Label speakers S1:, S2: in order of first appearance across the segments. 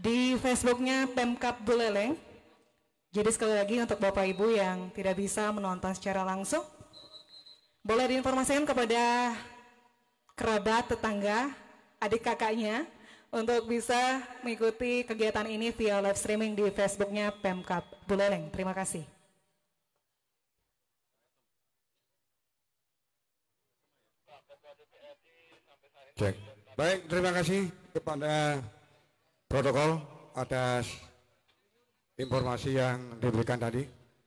S1: di Facebooknya Pemkab Buleleng. Jadi sekali lagi untuk Bapak Ibu yang tidak bisa menonton secara langsung, boleh diinformasikan kepada kerabat, tetangga, adik kakaknya untuk bisa mengikuti kegiatan ini via live streaming di Facebooknya Pemkab Buleleng. Terima kasih.
S2: Cek. Baik, terima kasih kepada protokol atas informasi yang diberikan tadi.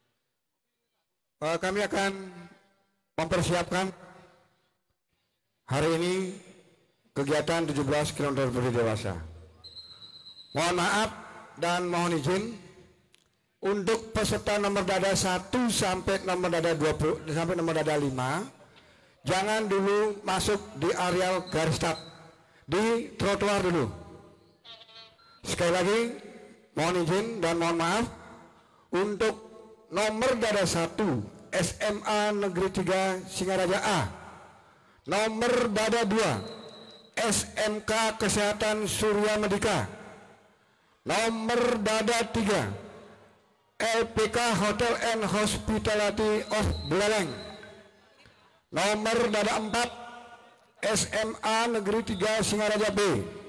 S2: Kami akan mempersiapkan hari ini kegiatan 17 km berdiri dewasa. Mohon maaf dan mohon izin untuk peserta nomor dada 1 sampai nomor dada 20 sampai nomor dada 5, jangan dulu masuk di areal garis start, di trotoar dulu. Sekali lagi mohon izin dan mohon maaf untuk nomor dada 1 SMA Negeri 3 Singaraja A, nomor dada 2 SMK Kesehatan Surya Medika, nomor dada 3 LPK Hotel and Hospitality of Buleleng, nomor dada 4 SMA Negeri 3 Singaraja B,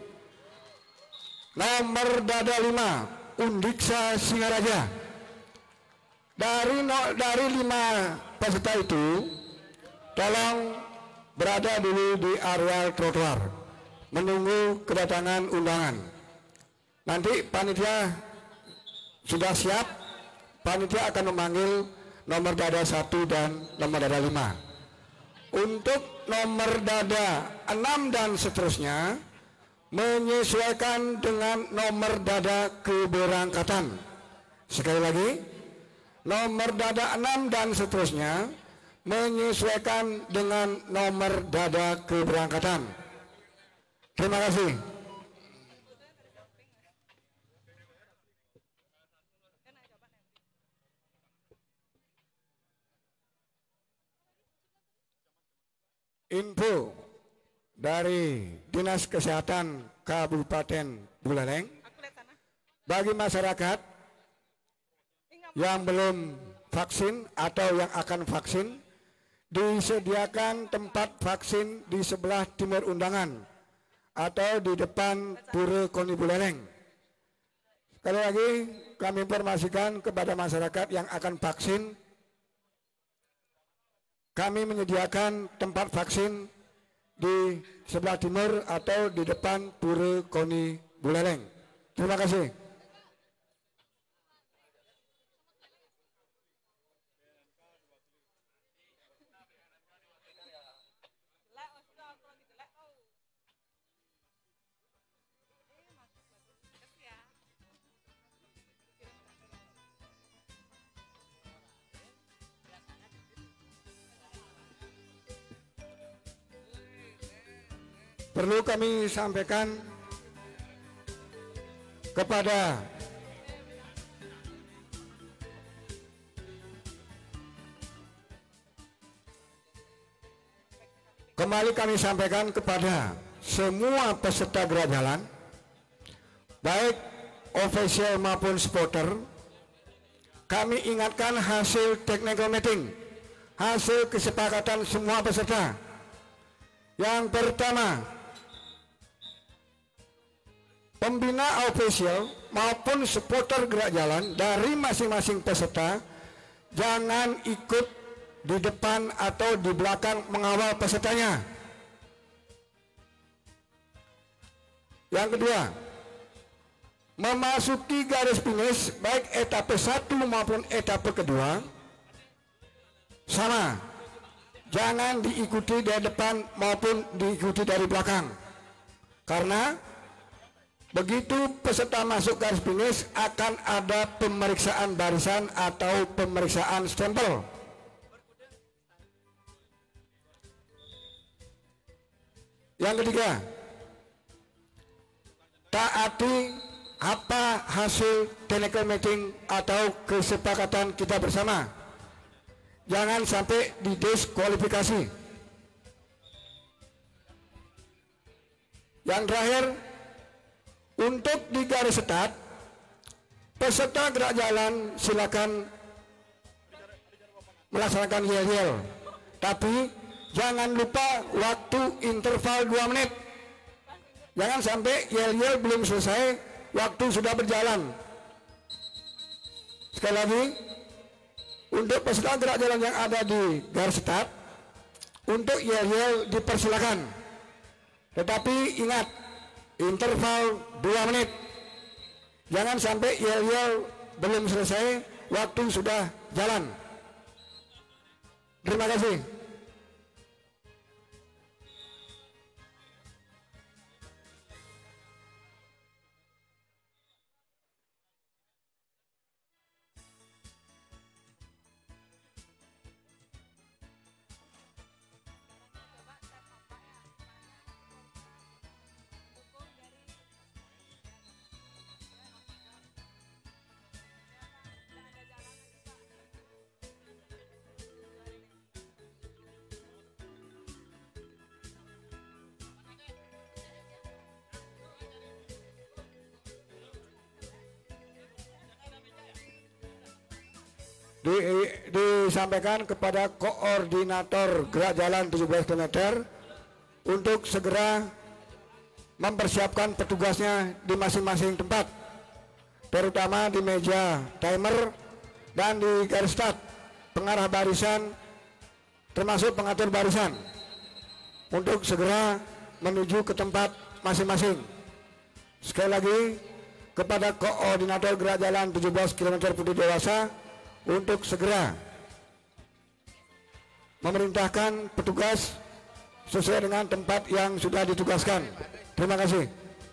S2: nomor dada 5 Undiksa Singaraja. Dari 5 peserta itu tolong berada dulu di areal trotoar menunggu kedatangan undangan. Nanti panitia sudah siap, panitia akan memanggil nomor dada 1 dan nomor dada 5. Untuk nomor dada 6 dan seterusnya menyesuaikan dengan nomor dada keberangkatan. Sekali lagi, nomor dada 6 dan seterusnya menyesuaikan dengan nomor dada keberangkatan. Terima kasih. Info dari Dinas Kesehatan Kabupaten Buleleng bagi masyarakat yang belum vaksin atau yang akan vaksin, disediakan tempat vaksin di sebelah timur undangan atau di depan Pura Koni Buleleng. Sekali lagi kami informasikan kepada masyarakat yang akan vaksin, kami menyediakan tempat vaksin di sebelah timur atau di depan Pura Koni Buleleng. Terima kasih. Perlu kami sampaikan kepada semua peserta gerak jalan, baik official maupun supporter, kami ingatkan hasil technical meeting, hasil kesepakatan semua peserta. Yang pertama, pembina official maupun supporter gerak jalan dari masing-masing peserta jangan ikut di depan atau di belakang mengawal pesertanya. Yang kedua, memasuki garis finish baik etape 1 maupun etape kedua sama, jangan diikuti dari depan maupun diikuti dari belakang, karena begitu peserta masuk garis finish akan ada pemeriksaan barisan atau pemeriksaan stempel. Yang ketiga, taati apa hasil technical meeting atau kesepakatan kita bersama. Jangan sampai didiskualifikasi. Yang terakhir, Untuk di garis start, peserta gerak jalan silakan melaksanakan yel-yel. Tapi jangan lupa waktu interval 2 menit. Jangan sampai yel-yel belum selesai, waktu sudah berjalan. Sekali lagi, untuk peserta gerak jalan yang ada di garis start, untuk yel-yel dipersilakan. Tetapi ingat, interval 2 menit. Jangan sampai yel-yel belum selesai, waktu sudah jalan. Terima kasih. Disampaikan kepada koordinator gerak jalan 17 km untuk segera mempersiapkan petugasnya di masing-masing tempat, terutama di meja timer dan di garis start, pengarah barisan termasuk pengatur barisan, untuk segera menuju ke tempat masing-masing. Sekali lagi kepada koordinator gerak jalan 17 km putih dewasa untuk segera memerintahkan petugas sesuai dengan tempat yang sudah ditugaskan. Terima kasih.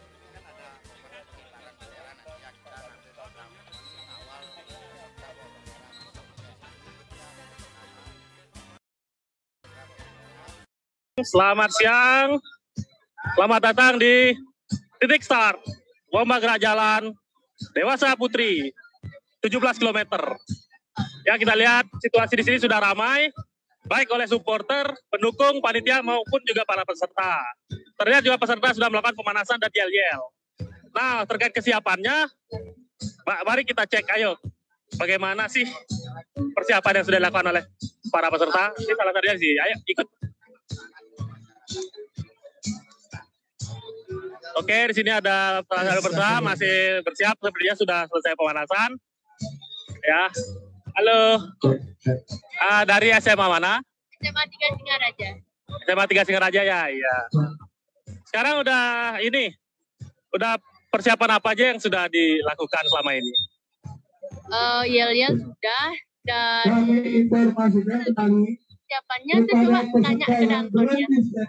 S3: Selamat siang, selamat datang di titik start lomba gerak jalan dewasa putri 17 km. Ya, kita lihat situasi di sini sudah ramai, baik oleh supporter, pendukung, panitia maupun juga para peserta. Terlihat juga peserta sudah melakukan pemanasan dan yel-yel. Nah, terkait kesiapannya, mari kita cek, ayo. Bagaimana sih persiapan yang sudah dilakukan oleh para peserta? Ini salah satunya sih, ayo ikut. Oke, di sini ada peserta masih bersiap, sepertinya sudah selesai pemanasan. Ya, halo. Dari SMA mana?
S4: SMA 3 Singaraja.
S3: SMA 3 Singaraja ya, iya. Sekarang udah persiapan apa aja yang sudah dilakukan selama ini?
S4: Yel-yel sudah, dan persiapannya itu cuma tanya ke dantornya.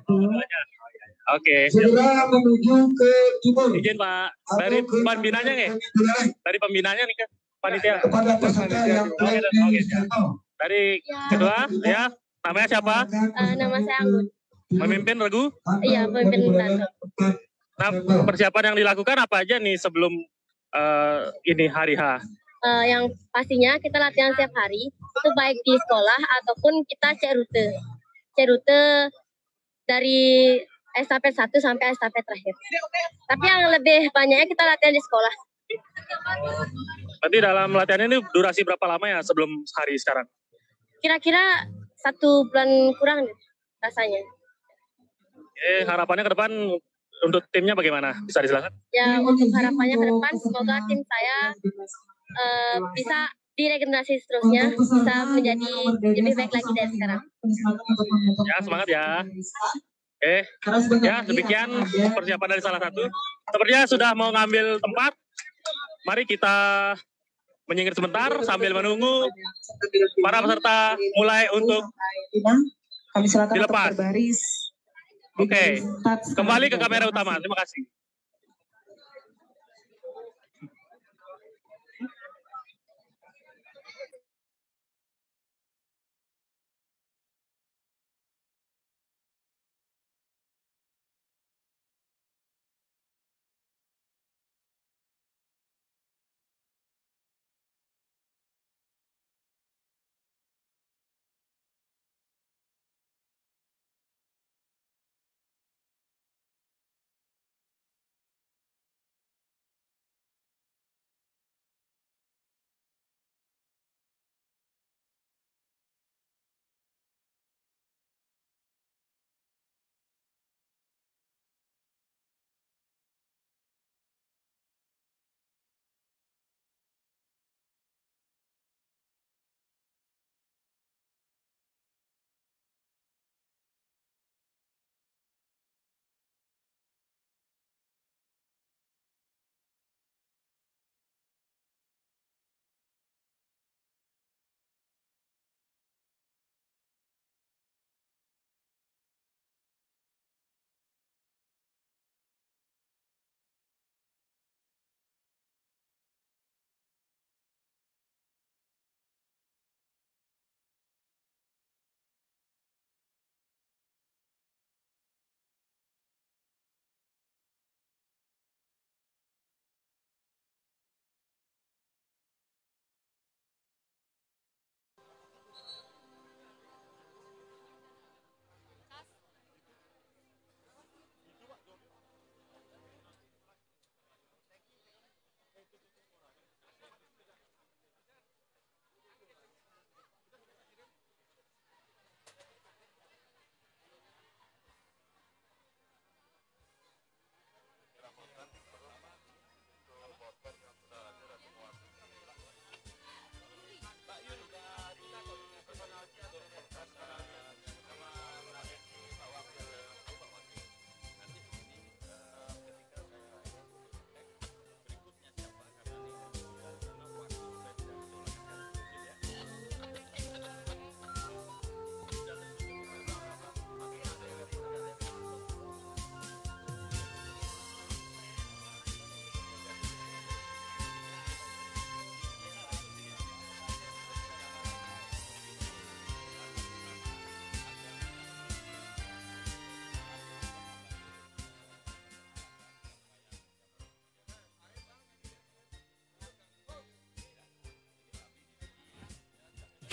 S3: Oke.
S2: Segera menuju ke timur.
S3: Izin Pak, dari pembinanya nih? Dari pembinanya nih kan? Panitia.
S2: Kepada peserta yang
S3: Dari kedua, ya, namanya siapa?
S4: Nama saya Anggun.
S3: Memimpin regu?
S4: Iya, pemimpin dantor.
S3: Nah, persiapan yang dilakukan apa aja nih sebelum ini hari H?
S4: Yang pastinya kita latihan setiap hari, itu baik di sekolah ataupun kita cek rute. Cek rute dari estafet 1 sampai estafet terakhir. Tapi yang lebih banyaknya kita latihan di sekolah.
S3: Berarti dalam latihan ini durasi berapa lama ya sebelum hari sekarang?
S4: Kira-kira 1 bulan kurang deh, rasanya.
S3: Harapannya ke depan untuk timnya bagaimana? Bisa dijelaskan?
S4: Ya, untuk harapannya ke depan semoga tim saya bisa diregenerasi seterusnya, bisa menjadi lebih baik lagi dari sekarang.
S3: Ya, semangat ya. Ya, demikian persiapan dari salah satu. Sepertinya sudah mau ngambil tempat. Mari kita menyingkir sebentar sambil menunggu para peserta mulai untuk dilepas. Oke, kembali ke kamera utama. Terima kasih.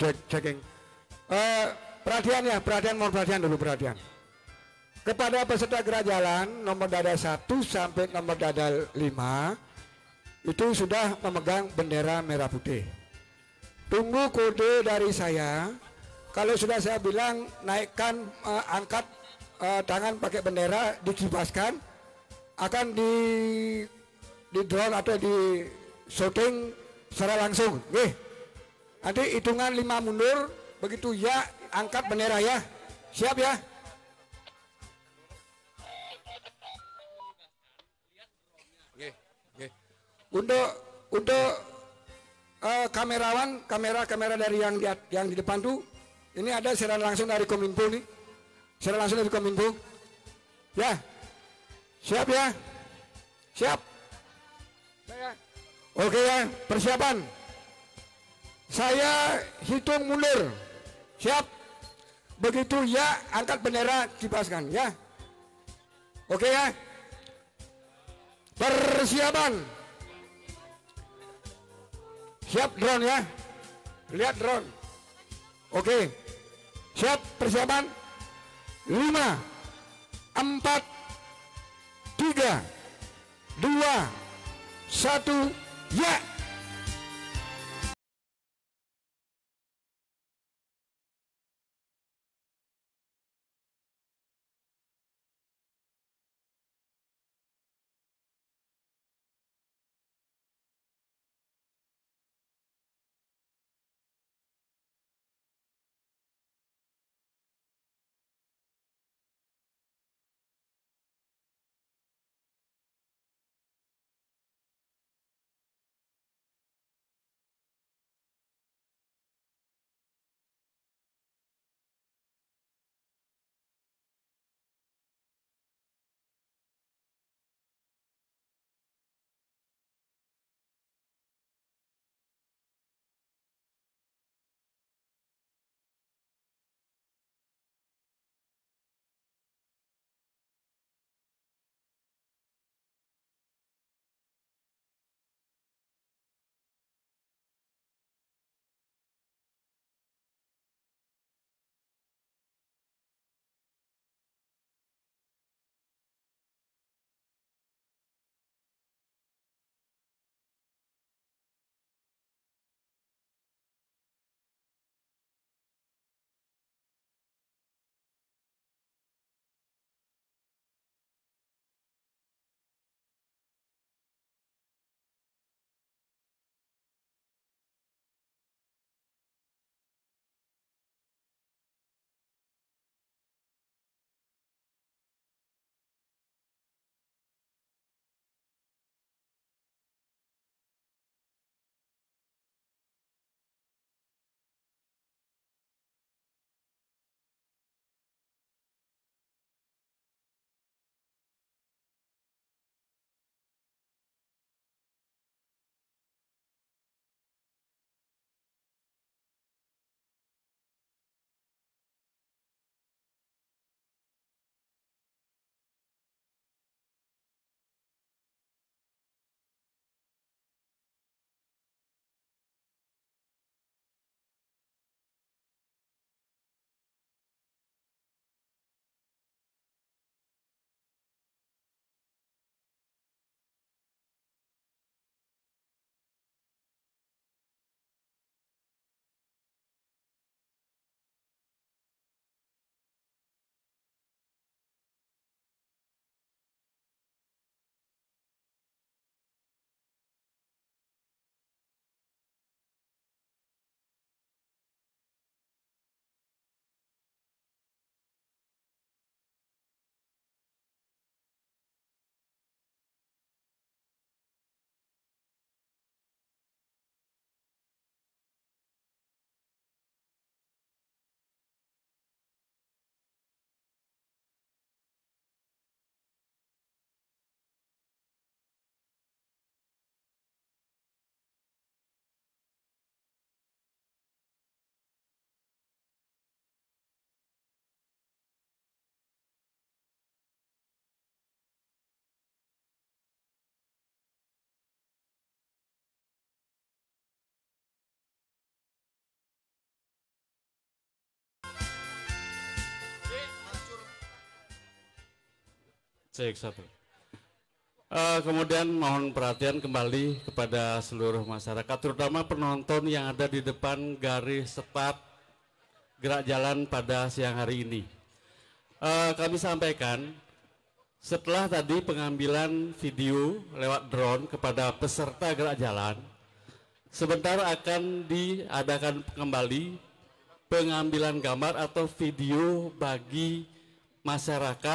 S2: checking. Perhatian ya, mohon perhatian dulu, perhatian. Kepada peserta gerak jalan nomor dada 1 sampai nomor dada 5 itu sudah memegang bendera merah putih. Tunggu kode dari saya. Kalau sudah saya bilang naikkan, angkat tangan pakai bendera, dikibaskan, akan di drone atau di shooting secara langsung. Oke. Nanti hitungan 5 mundur, begitu ya angkat bendera ya. Siap ya? Untuk kamerawan, kamera dari yang di depan tuh, ini ada siaran langsung dari Kominfo nih, siaran langsung dari Kominfo. Ya, siap ya, siap. Oke ya, persiapan. Saya hitung mundur, siap. Begitu ya, angkat bendera, kibaskan ya. Oke ya, persiapan. Siap drone ya, lihat drone. Oke, siap, persiapan. 5, 4, 3, 2, 1, ya.
S5: Cek satu. Kemudian mohon perhatian kembali kepada seluruh masyarakat, terutama penonton yang ada di depan garis start gerak jalan pada siang hari ini. Kami sampaikan, setelah tadi pengambilan video lewat drone kepada peserta gerak jalan, sebentar akan diadakan kembali pengambilan gambar atau video bagi masyarakat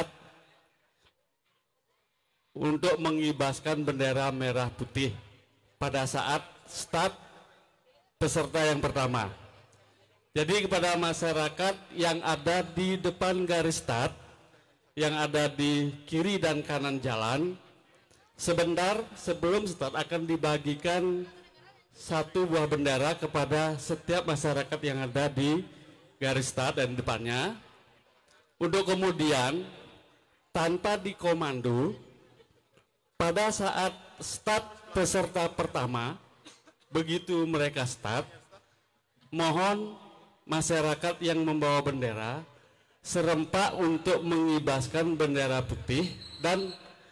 S5: untuk mengibaskan bendera merah putih pada saat start peserta yang pertama. Jadi kepada masyarakat yang ada di depan garis start, yang ada di kiri dan kanan jalan, sebentar sebelum start akan dibagikan satu buah bendera kepada setiap masyarakat yang ada di garis start dan depannya, untuk kemudian tanpa dikomando, pada saat start peserta pertama, begitu mereka start, mohon masyarakat yang membawa bendera serempak untuk mengibaskan bendera putih dan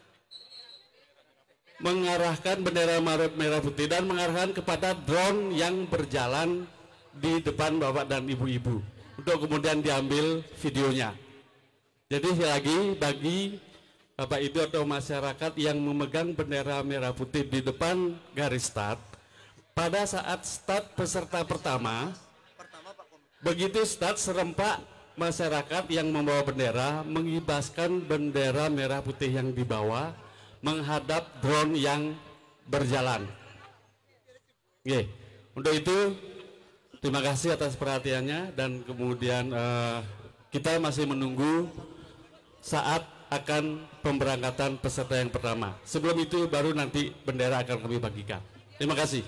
S5: mengarahkan bendera merah putih dan mengarahkan kepada drone yang berjalan di depan bapak dan ibu-ibu untuk kemudian diambil videonya. Jadi sekali lagi bagi Bapak Ibu atau masyarakat yang memegang bendera merah putih di depan garis start, pada saat start peserta pertama, begitu start serempak masyarakat yang membawa bendera mengibaskan bendera merah putih yang dibawa menghadap drone yang berjalan. Oke, untuk itu terima kasih atas perhatiannya dan kemudian kita masih menunggu saat akan pemberangkatan peserta yang pertama. Sebelum itu baru nanti bendera akan kami bagikan. Terima kasih.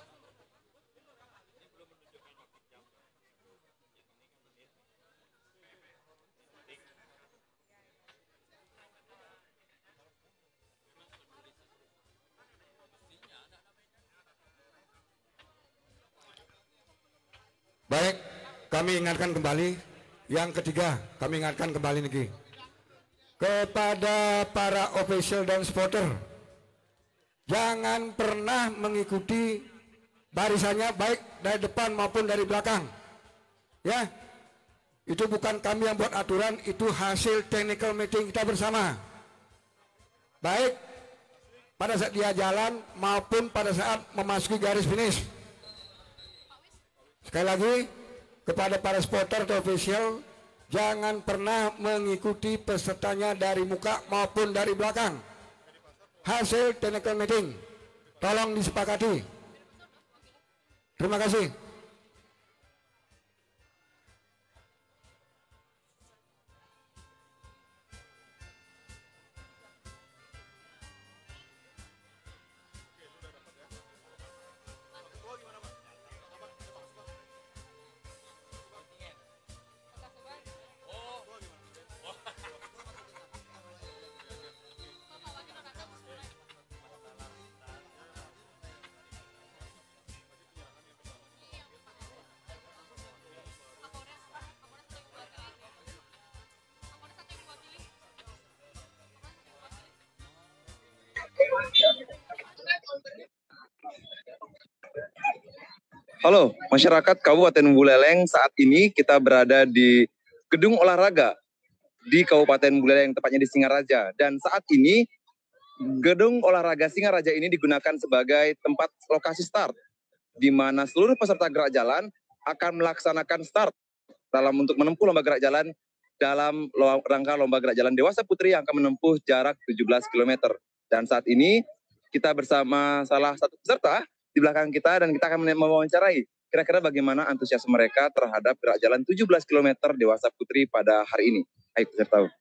S2: Baik, kami ingatkan kembali. Yang ketiga, kami ingatkan kembali nih kepada para official dan supporter, jangan pernah mengikuti barisannya baik dari depan maupun dari belakang. Ya, itu bukan kami yang buat aturan, itu hasil technical meeting kita bersama. Baik pada saat dia jalan maupun pada saat memasuki garis finish. Sekali lagi kepada para supporter atau official, jangan pernah mengikuti pesertanya dari muka maupun dari belakang. Hasil technical meeting tolong disepakati. Terima kasih.
S6: Halo, masyarakat Kabupaten Buleleng. Saat ini kita berada di gedung olahraga di Kabupaten Buleleng, tepatnya di Singaraja. Dan saat ini gedung olahraga Singaraja ini digunakan sebagai tempat lokasi start, di mana seluruh peserta gerak jalan akan melaksanakan start untuk menempuh lomba gerak jalan dalam rangka lomba gerak jalan dewasa putri yang akan menempuh jarak 17 km. Dan saat ini kita bersama salah satu peserta di belakang kita dan kita akan mewawancarai kira-kira bagaimana antusias mereka terhadap gerak jalan 17 km dewasa putri pada hari ini. Ayo peserta.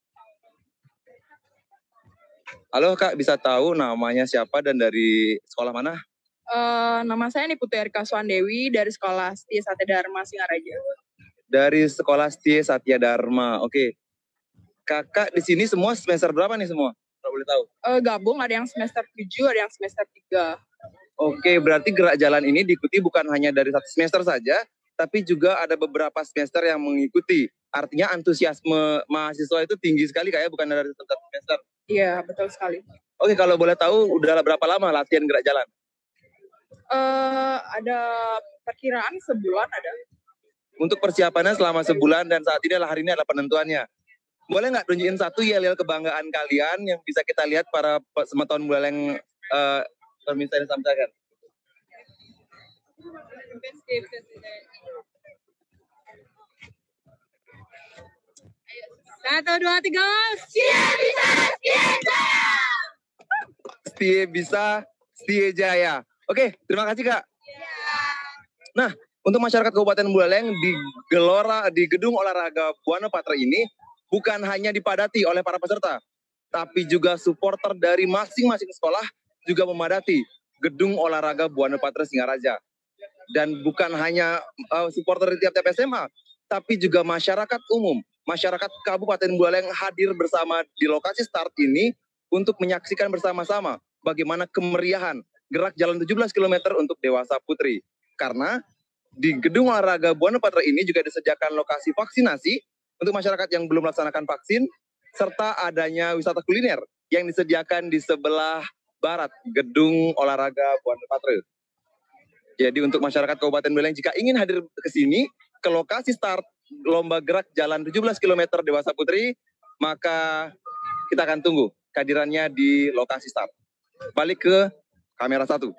S6: Halo Kak, bisa tahu namanya siapa dan dari sekolah mana?
S7: Nama saya Niputu Erika Swandewi dari Sekolah Setia Satya Dharma Singaraja.
S6: Dari Sekolah Setia Satya Dharma. Oke. Kakak di sini semua semester berapa nih semua? Kalau boleh tahu.
S7: Gabung, ada yang semester 7, ada yang semester 3.
S6: Oke, berarti gerak jalan ini diikuti bukan hanya dari satu semester saja, tapi juga ada beberapa semester yang mengikuti. Artinya antusiasme mahasiswa itu tinggi sekali kayak bukan dari satu semester.
S7: Iya, betul sekali.
S6: Oke, kalau boleh tahu udah berapa lama latihan gerak jalan?
S7: Ada perkiraan sebulan ada.
S6: Untuk persiapannya selama sebulan dan saat ini adalah hari ini adalah penentuannya. Boleh nggak tunjukin satu yel-yel kebanggaan kalian yang bisa kita lihat para semeton Buleleng pemirsa yang sampaikan?
S4: Satu, dua, tiga.
S6: Setie bisa, Setie Jaya. Oke, terima kasih Kak. Nah, untuk masyarakat Kabupaten Buleleng di Gedung Olahraga Buana Patra ini bukan hanya dipadati oleh para peserta, tapi juga supporter dari masing-masing sekolah juga memadati Gedung Olahraga Buana Patra Singaraja. Dan bukan hanya supporter di tiap-tiap SMA, tapi juga masyarakat umum, masyarakat Kabupaten Buleleng hadir bersama di lokasi start ini untuk menyaksikan bersama-sama bagaimana kemeriahan gerak jalan 17 km untuk dewasa putri. Karena di Gedung Olahraga Buana Patra ini juga disediakan lokasi vaksinasi untuk masyarakat yang belum melaksanakan vaksin, serta adanya wisata kuliner yang disediakan di sebelah barat Gedung Olahraga Buana Patra. Jadi untuk masyarakat Kabupaten Buleleng jika ingin hadir ke sini, ke lokasi start lomba gerak jalan 17 km dewasa putri, maka kita akan tunggu kehadirannya di lokasi start. Balik ke kamera 1.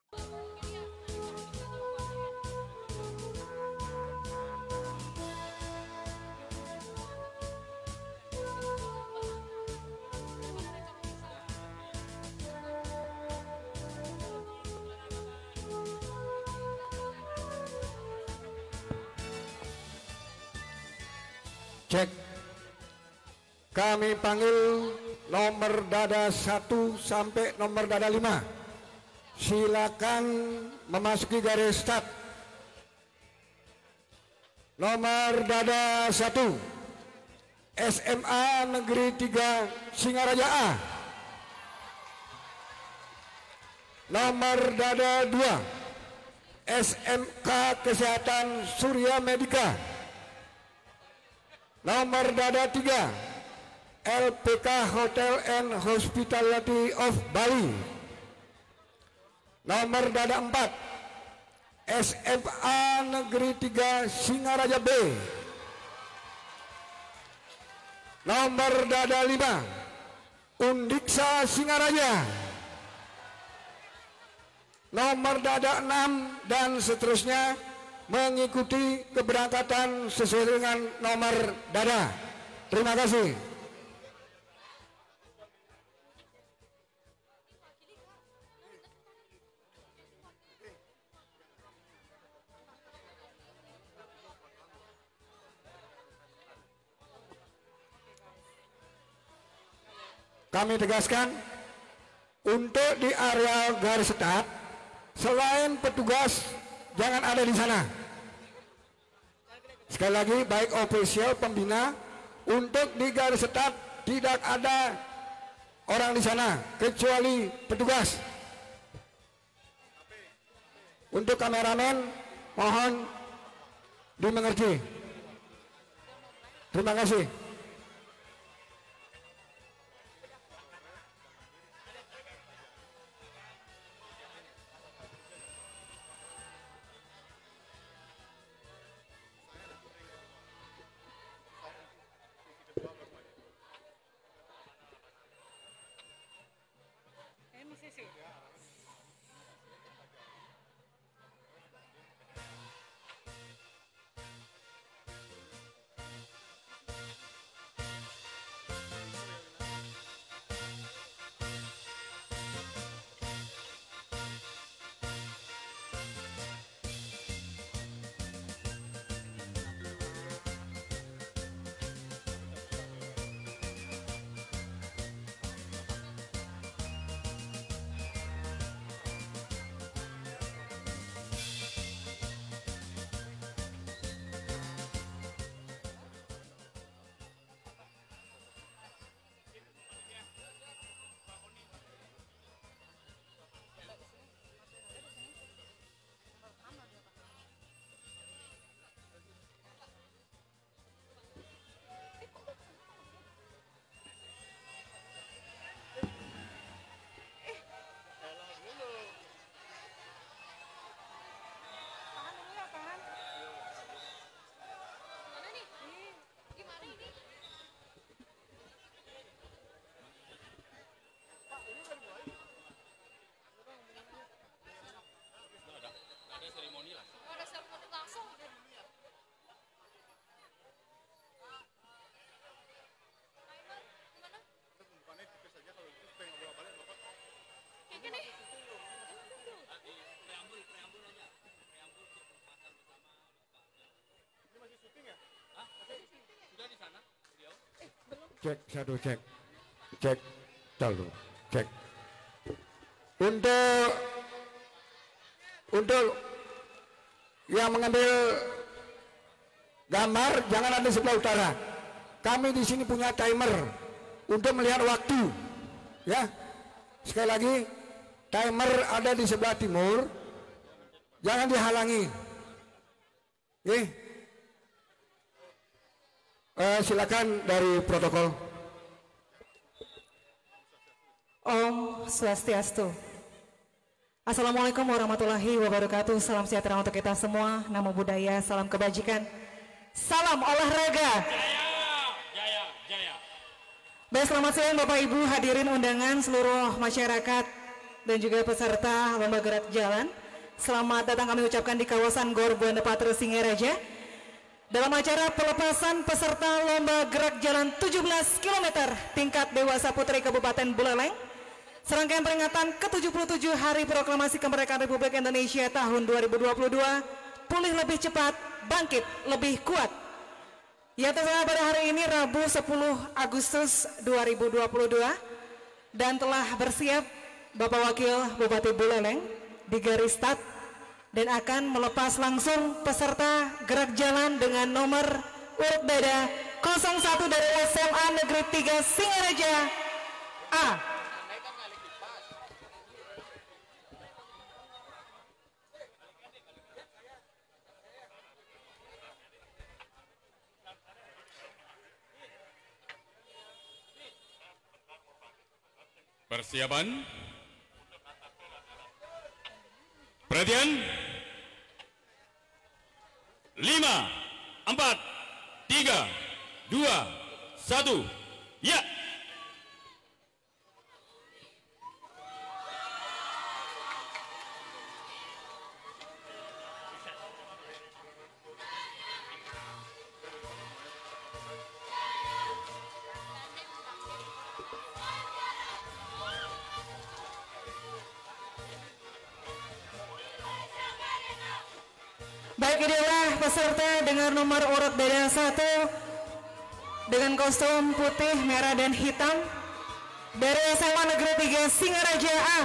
S2: Cek. Kami panggil nomor dada 1 sampai nomor dada 5. Silakan memasuki garis start. Nomor dada 1 SMA Negeri 3 Singaraja A. Nomor dada 2 SMK Kesehatan Surya Medika. Nomor dada 3 LPK Hotel and Hospitality of Bali. Nomor dada 4 SMA Negeri 3 Singaraja B. Nomor dada 5 Undiksa Singaraja. Nomor dada 6 dan seterusnya mengikuti keberangkatan sesuai dengan nomor dada. Terima kasih. Kami tegaskan untuk di area garis start selain petugas jangan ada di sana. Sekali lagi, baik ofisial pembina, untuk di garis start tidak ada orang di sana kecuali petugas. Untuk kameramen mohon dimengerti. Terima kasih. Cek, satu cek. Cek, dulu, cek. Untuk yang mengambil gambar jangan ada di sebelah utara. Kami di sini punya timer untuk melihat waktu. Ya, sekali lagi timer ada di sebelah timur. Jangan dihalangi. Silakan dari protokol.
S1: Om Swastiastu. Assalamualaikum warahmatullahi wabarakatuh. Salam sejahtera untuk kita semua. Namo Buddhaya, salam kebajikan, salam olahraga.
S5: Jaya, jaya.
S1: Baik, selamat siang Bapak Ibu hadirin undangan seluruh masyarakat dan juga peserta lomba gerak jalan. Selamat datang kami ucapkan di kawasan Gor Buana Patra Singaraja dalam acara pelepasan peserta lomba gerak jalan 17 km tingkat dewasa putri Kabupaten Buleleng. Serangkaian peringatan ke-77 Hari Proklamasi Kemerdekaan Republik Indonesia tahun 2022, pulih lebih cepat, bangkit lebih kuat. Ya, terserah pada hari ini Rabu 10 Agustus 2022 dan telah bersiap Bapak Wakil Bupati Buleleng di garis start dan akan melepas langsung peserta gerak jalan dengan nomor urut beda 01 dari SMA Negeri 3 Singaraja A.
S8: Persiapan. Perhatian. 5, 4, 3, 2, 1. Ya.
S1: Baik, inilah peserta dengan nomor urut beda 1 dengan kostum putih, merah, dan hitam dari SMA Negeri 3 Singaraja A.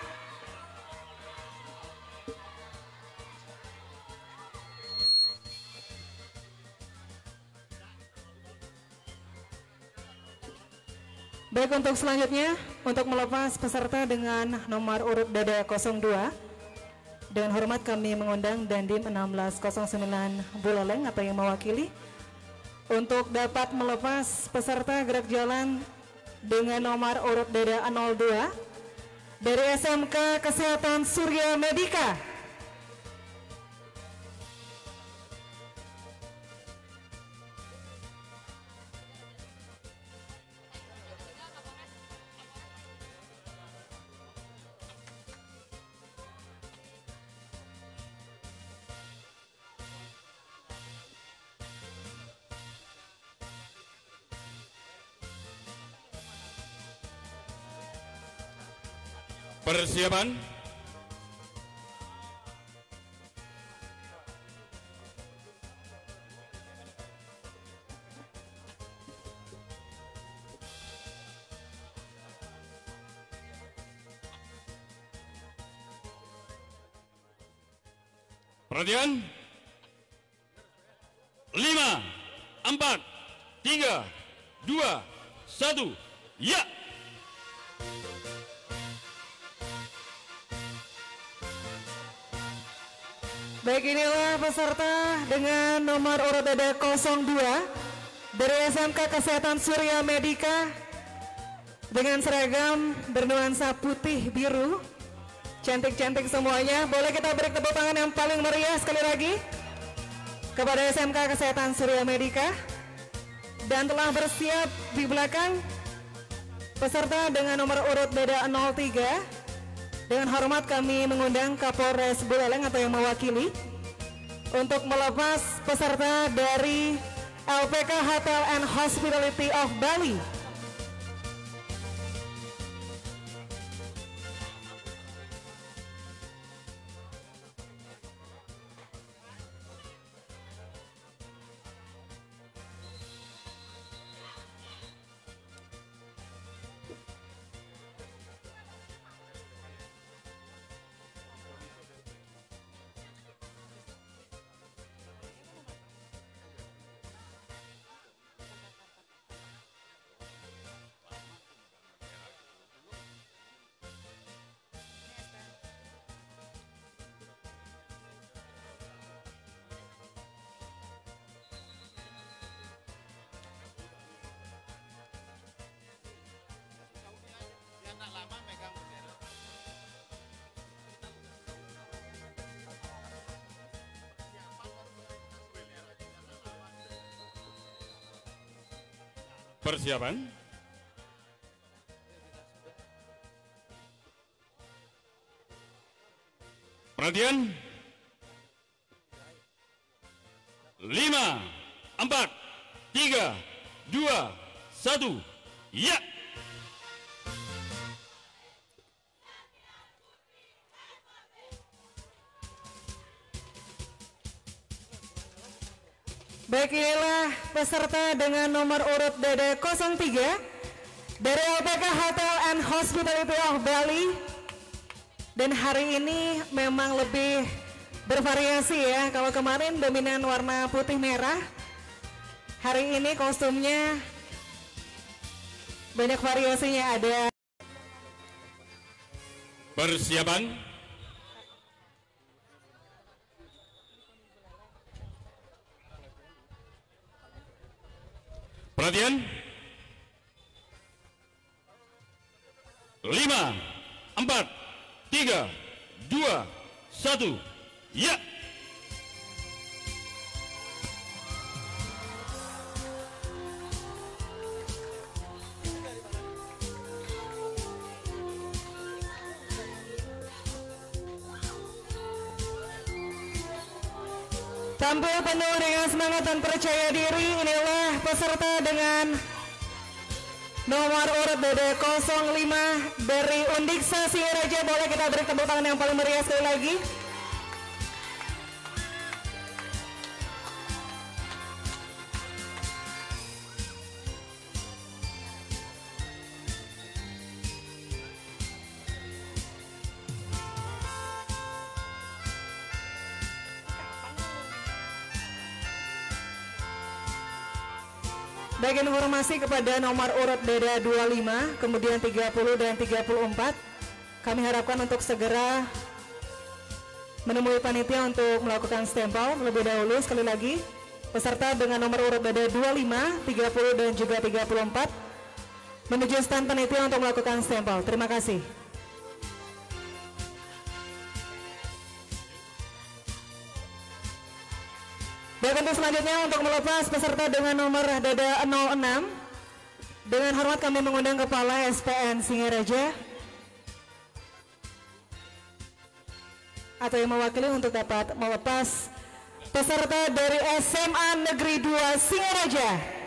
S1: Baik, untuk selanjutnya untuk melepas peserta dengan nomor urut dada 02. Dengan hormat kami mengundang Dandim 1609 Buleleng atau yang mewakili untuk dapat melepas peserta gerak jalan dengan nomor urut dada 02 dari SMK Kesehatan Surya Medika.
S8: Persiapan. Perhatian. 5, 4, 3, 2, 1. Ya.
S1: Baik, inilah peserta dengan nomor urut dada 02 dari SMK Kesehatan Surya Medika dengan seragam bernuansa putih biru. Cantik-cantik semuanya. Boleh kita beri tepuk tangan yang paling meriah sekali lagi kepada SMK Kesehatan Surya Medika. Dan telah bersiap di belakang peserta dengan nomor urut dada 03. Dengan hormat kami mengundang Kapolres Buleleng atau yang mewakili untuk melepas peserta dari LPK Hotel and Hospitality of Bali.
S8: Persiapan. Perhatian. 5, 4, 3, 2, 1, ya.
S1: Baik, inilah peserta dengan nomor urut DD 03 dari LPK Hotel and Hospitality of Bali. Dan hari ini memang lebih bervariasi ya. Kalau kemarin dominan warna putih merah, hari ini kostumnya banyak variasinya. Ada
S8: Persiapan. Perhatian. 5, 4, 3, 2, 1, ya.
S1: tampil penuh dengan semangat dan percaya diri. Inilah peserta dengan nomor urut DD 05 dari Undiksa Singaraja. Boleh kita beri tepuk tangan yang paling meriah sekali lagi. Baik, informasi kepada nomor urut DD 25, kemudian 30 dan 34. Kami harapkan untuk segera menemui panitia untuk melakukan stempel lebih dahulu. Sekali lagi, peserta dengan nomor urut DD 25, 30 dan juga 34 menuju stand panitia untuk melakukan stempel. Terima kasih. Baik, untuk selanjutnya untuk melepas peserta dengan nomor DD 06, dengan hormat kami mengundang Kepala SPN Singaraja atau yang mewakili untuk dapat melepas peserta dari SMA Negeri 2 Singaraja.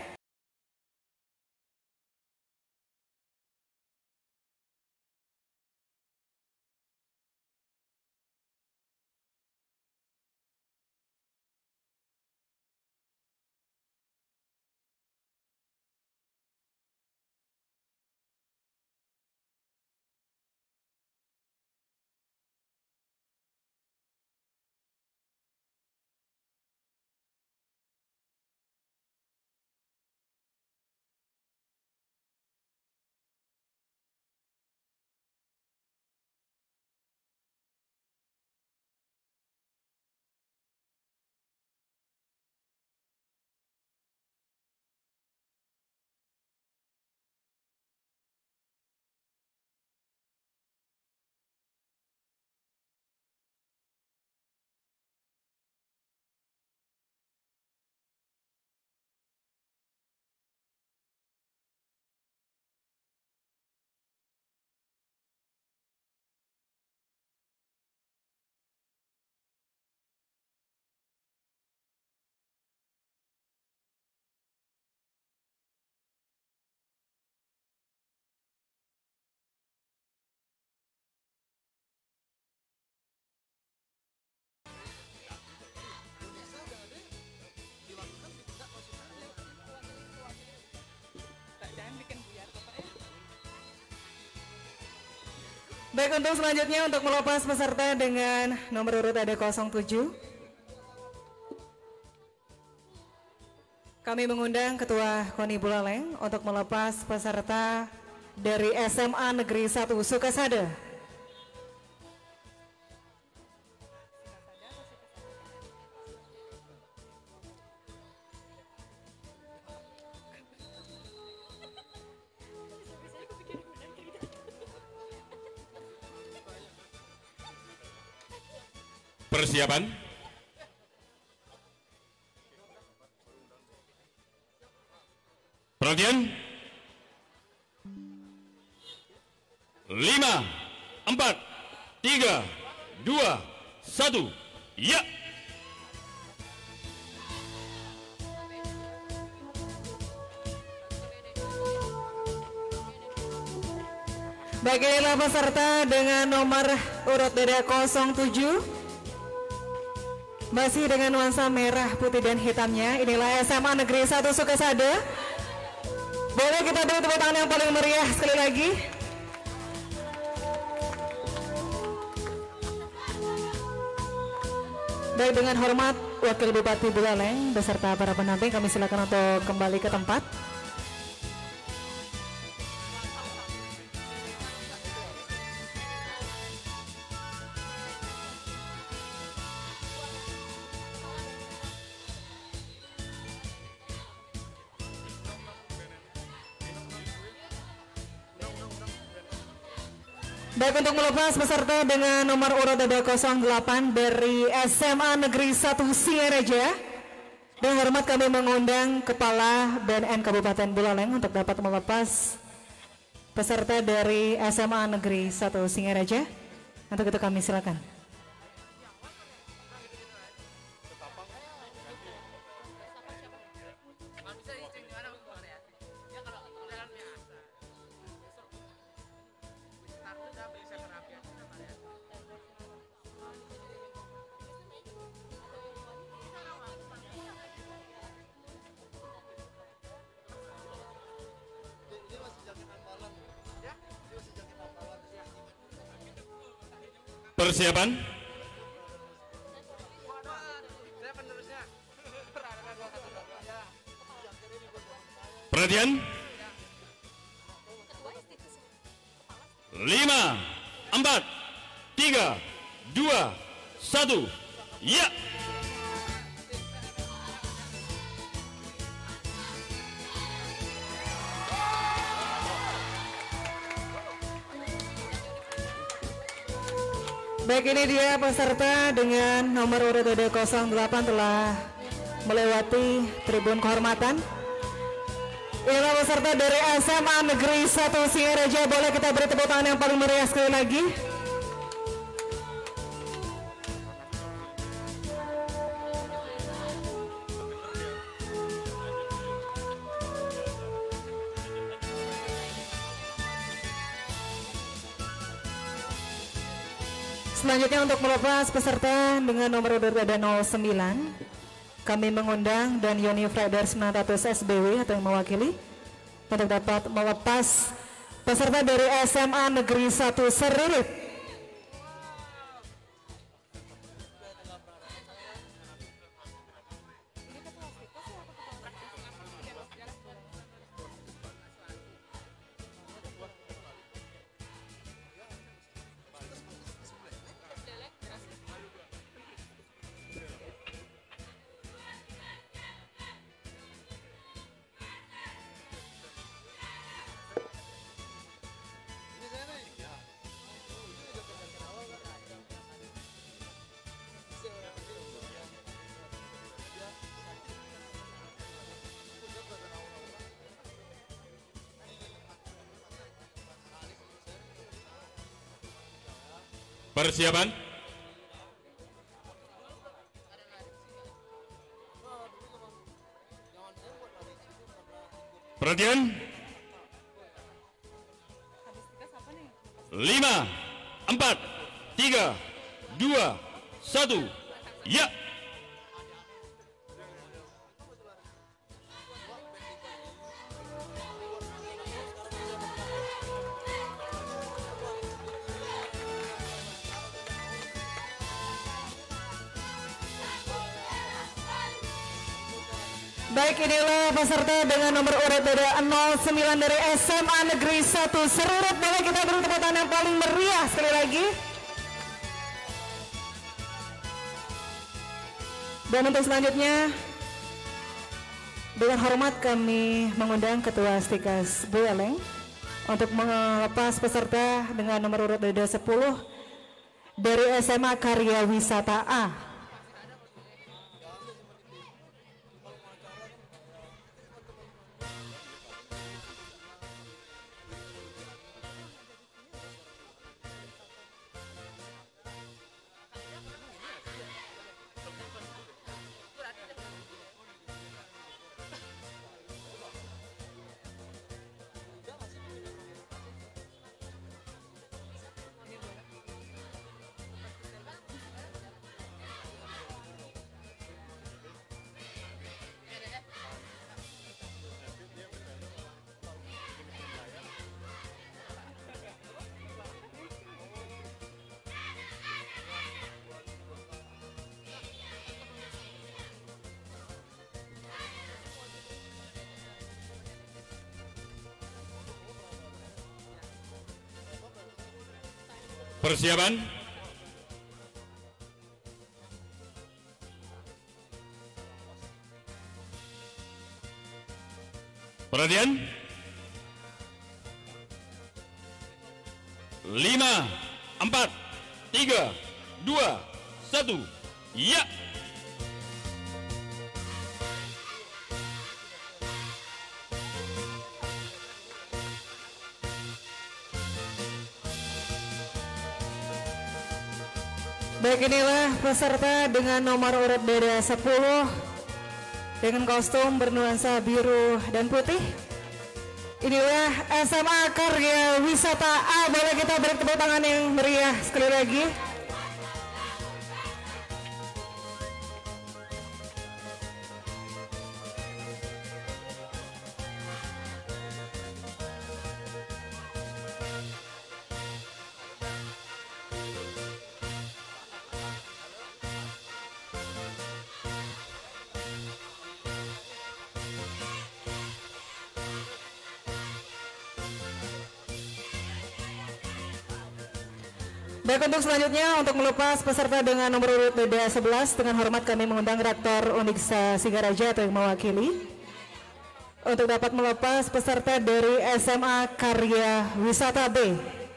S1: Baik, untuk selanjutnya untuk melepas peserta dengan nomor urut DD 07, kami mengundang Ketua KONI Buleleng untuk melepas peserta dari SMA Negeri 1 Sukasada.
S8: Persiapan. Perhatian. 3, 2, 1, ya.
S1: Baik, inilah peserta dengan nomor urut dada 07. Masih dengan nuansa merah, putih, dan hitamnya. Inilah SMA Negeri 1 Sukasada. Boleh kita beri tepuk tangan yang paling meriah sekali lagi. Baik, dengan hormat Wakil Bupati Buleleng beserta para pendamping, kami silakan untuk kembali ke tempat. Baik, untuk melepas peserta dengan nomor urut dada 08 dari SMA Negeri 1 Singaraja. Dengan hormat kami mengundang Kepala BNN Kabupaten Buleleng untuk dapat melepas peserta dari SMA Negeri 1 Singaraja. Untuk itu kami silakan.
S8: Persiapan. Perhatian. 5, 4, 3, 2, 1, ya.
S1: Baik, ini dia peserta dengan nomor urut dada 08 telah melewati tribun kehormatan. Inilah peserta dari SMA Negeri 1 Singaraja. Boleh kita beri tepuk tangan yang paling meriah sekali lagi. Selanjutnya untuk melepas peserta dengan nomor urut dada 09, kami mengundang dan Yoni Frider 900 SBW atau yang mewakili untuk dapat melepas peserta dari SMA Negeri 1 Seririt.
S8: Persiapan. Perhatian. 5, 4, 3, 2, 1, ya.
S1: Baik, inilah peserta dengan nomor urut dada 09 dari SMA Negeri 1 Seririt. Boleh kita beri tepuk tangan yang paling meriah sekali lagi. Dan untuk selanjutnya, dengan hormat kami mengundang Ketua Stikas Buleleng untuk melepas peserta dengan nomor urut dada 10 dari SMA Karya Wisata A.
S8: Persiapan. Perhatian. 5, 4, 3, 2, 1. Ya.
S1: Baik, inilah peserta dengan nomor urut BD 10 dengan kostum bernuansa biru dan putih. Inilah SMA Karya Wisata A. Boleh kita beri tepuk tangan yang meriah sekali lagi. Baik, untuk selanjutnya untuk melepas peserta dengan nomor urut BD 11 dengan hormat kami mengundang Rektor Uniksa Singaraja atau yang mewakili untuk dapat melepas peserta dari SMA Karya Wisata B.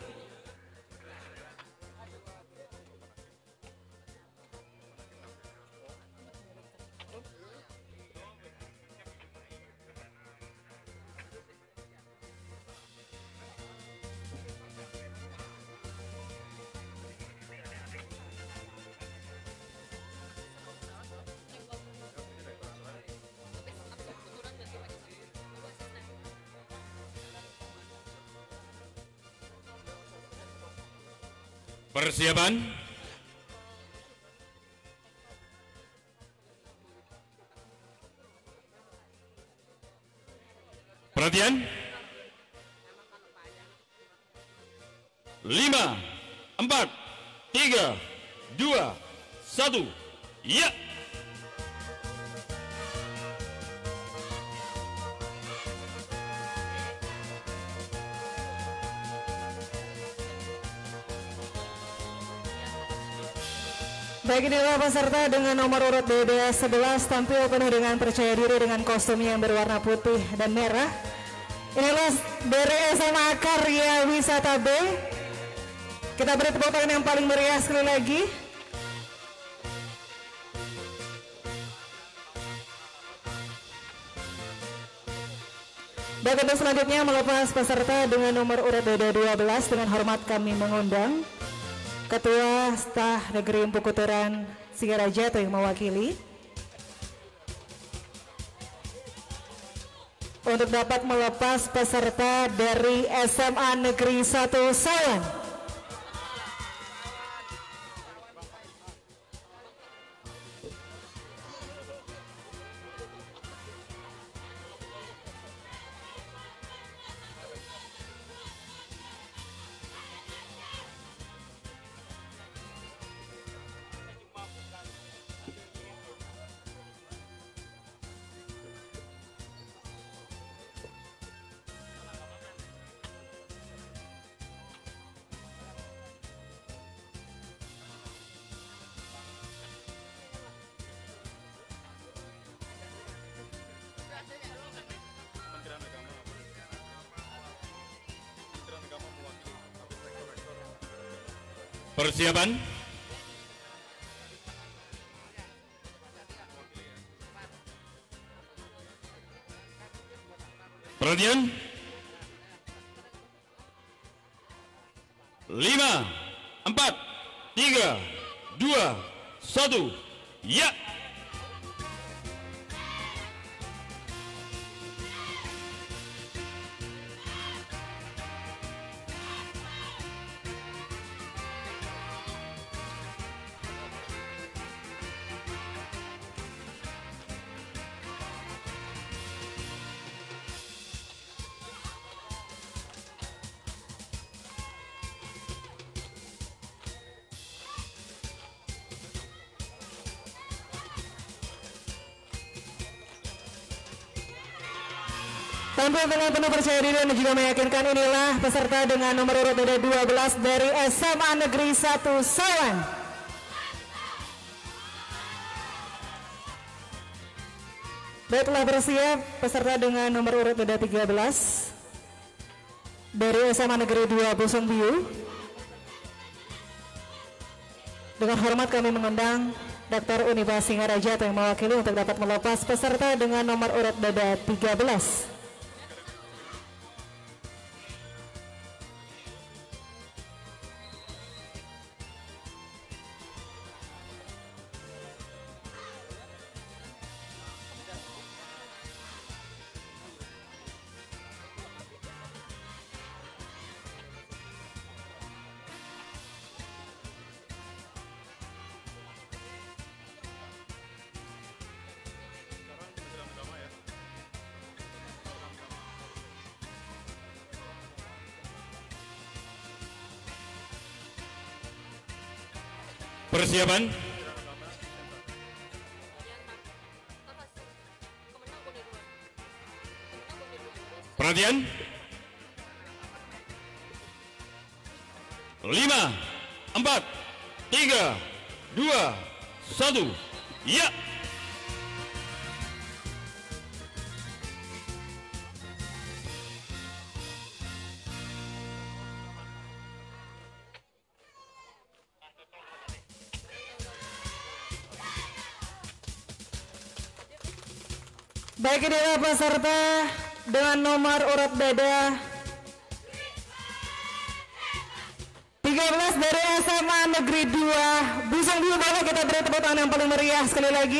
S8: Persiapan. Perhatian. 5, 4, 3, 2, 1. Ya.
S1: Baik, inilah peserta dengan nomor urut BD 11 tampil penuh dengan percaya diri dengan kostum yang berwarna putih dan merah. Inilah dari SMA Karya Wisata B. Kita beri tepuk tangan yang paling meriah sekali lagi. Baik, untuk selanjutnya melepas peserta dengan nomor urut BD 12 dengan hormat kami mengundang Ketua Staf Negeri Empu Kuturan Singaraja atau yang mewakili untuk dapat melepas peserta dari SMA Negeri 1 Sawan.
S8: Persiapan. Perhatian. 5, 4, 3, 2, 1. Ya.
S1: Tampil dengan penuh percaya diri dan juga meyakinkan, inilah peserta dengan nomor urut dada 12 dari SMA Negeri 1 Sawan. Baiklah, bersiap peserta dengan nomor urut dada 13 dari SMA Negeri 2 Busung Biu. Dengan hormat kami mengundang Dr. Univa Singaraja yang mewakili untuk dapat melepas peserta dengan nomor urut dada 13.
S8: Persiapan. Perhatian. 5, 4, 3, 2, 1. Ya.
S1: Baik, inilah peserta dengan nomor urut dada 13 dari SMA Negeri 2 Busung Biu. Boleh kita beri tepuk tangan yang paling meriah sekali lagi.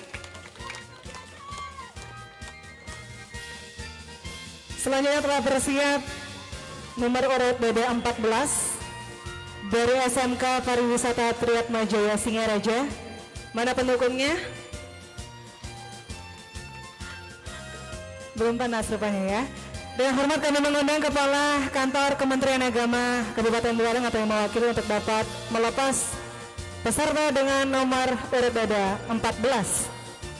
S1: Selanjutnya telah bersiap nomor urut dada 14 dari SMK Pariwisata Triatmajaya Singaraja. Mana pendukungnya? Belum panas rupanya ya. Dengan hormat kami mengundang Kepala Kantor Kementerian Agama Kabupaten Buleleng atau yang mewakili untuk dapat melepas peserta dengan nomor urut dada 14.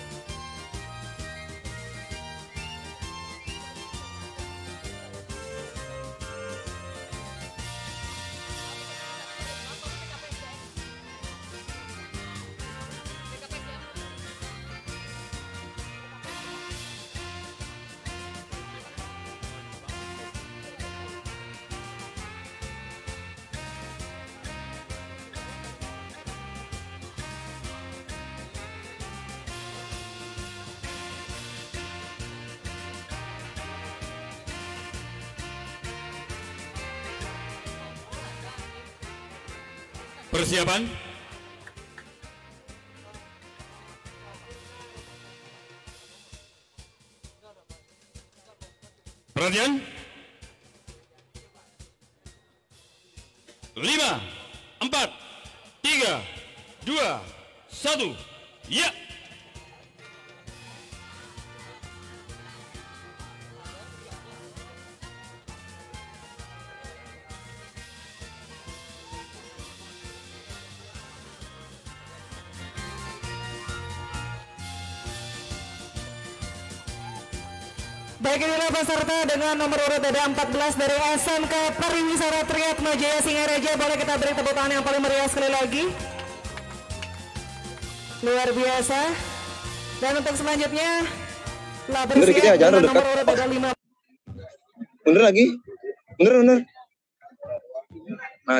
S8: Persiapan. Perhatian. 5, 4, 3, 2, 1. Ya.
S1: Baik, inilah peserta dengan nomor urut dada 14 dari SMK Pariwisata Triatmajaya Singaraja. Boleh kita beri tepuk tangan yang paling meriah sekali lagi. Luar biasa. Dan untuk selanjutnya telah bersiap dengan nomor urut dada 5.
S6: Bener lagi? Bener. Nah.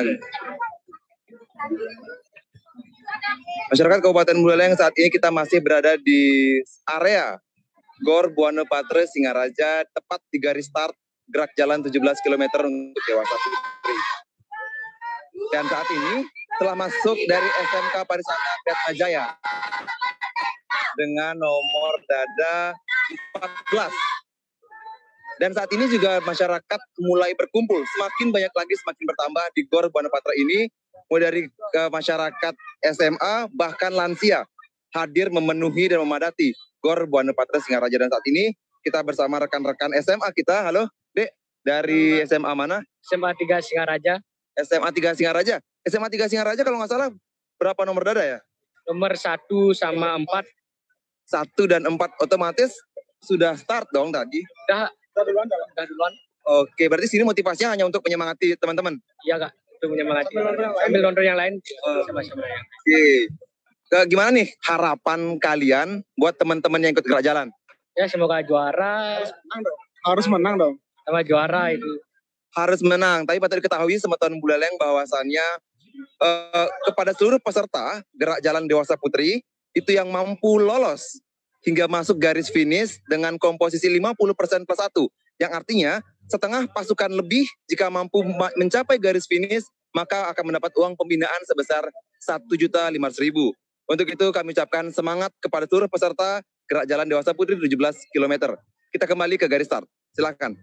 S6: Masyarakat Kabupaten Buleleng, saat ini kita masih berada di area Gor Buana Patra Singaraja, tepat di garis start gerak jalan 17 km untuk Dewasa Putri. Dan saat ini telah masuk dari SMK Pariwisata Triatmajaya dengan nomor dada 14. Dan saat ini juga masyarakat mulai berkumpul, semakin banyak lagi, semakin bertambah di Gor Buana Patra ini, mulai dari masyarakat SMA bahkan lansia hadir memenuhi dan memadati Gor Buana Patra Singaraja. Dan saat ini kita bersama rekan-rekan SMA kita. Halo, Dek. Dari SMA mana?
S9: SMA 3 Singaraja.
S6: SMA 3 Singaraja. SMA 3 Singaraja kalau nggak salah berapa nomor dada ya?
S9: Nomor 1 sama 4.
S6: 1 dan 4 otomatis sudah start dong tadi?
S9: Udah duluan.
S6: Oke, berarti sini motivasinya hanya untuk menyemangati teman-teman.
S9: Iya kak, itu menyemangati. Sambil nonton yang lain sama-sama ya.
S6: Oke. Gimana nih harapan kalian buat teman-teman yang ikut gerak jalan?
S9: Ya semoga juara.
S10: Harus menang dong.
S9: Sama juara itu.
S6: Harus menang. Tapi patut diketahui Semeton Buleleng bahwasannya kepada seluruh peserta gerak jalan dewasa putri itu yang mampu lolos hingga masuk garis finish dengan komposisi 50% plus 1. Yang artinya setengah pasukan lebih jika mampu mencapai garis finish maka akan mendapat uang pembinaan sebesar 1.500.000. Untuk itu kami ucapkan semangat kepada seluruh peserta gerak jalan dewasa putri 17 km. Kita kembali ke garis start. Silakan.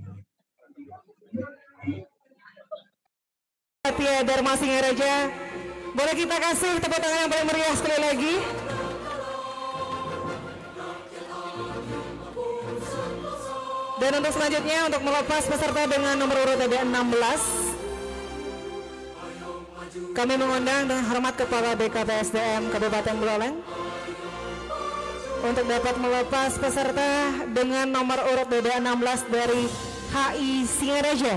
S1: Satya Dharma Singaraja, boleh kita kasih tepuk tangan yang paling meriah sekali lagi. Dan untuk selanjutnya untuk melepas peserta dengan nomor urut DD16, kami mengundang dengan hormat Kepala BKPSDM Kabupaten Buleleng untuk dapat melepas peserta dengan nomor urut DD16 dari HI Singaraja.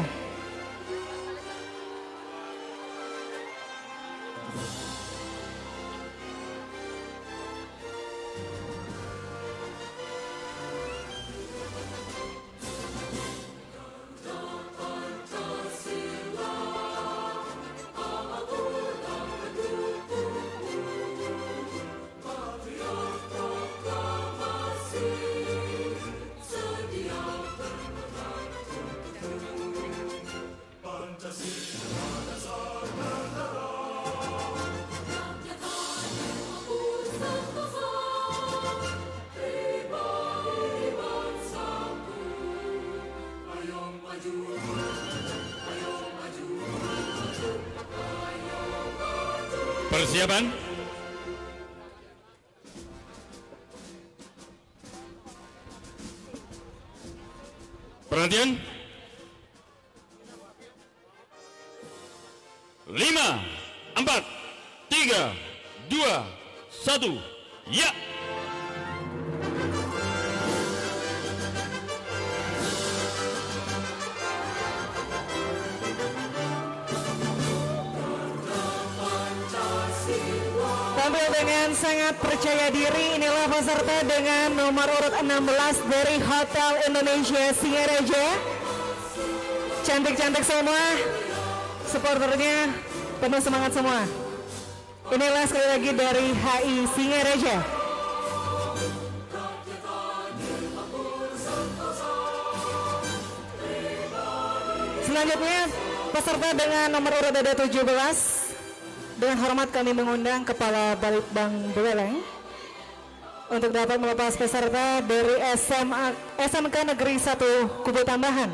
S8: Persiapan. Perhatian. 5, 4, 3, 2, 1, ya.
S1: Tampil dengan sangat percaya diri, inilah peserta dengan nomor urut 16 dari Hotel Indonesia Singaraja. Cantik-cantik semua, supporternya penuh semangat semua. Inilah sekali lagi dari HI Singaraja. Selanjutnya peserta dengan nomor urut DD17. Dengan hormat kami mengundang Kepala Balitbang Buleleng untuk dapat melepas peserta dari SMK Negeri 1 Kubu Tambahan.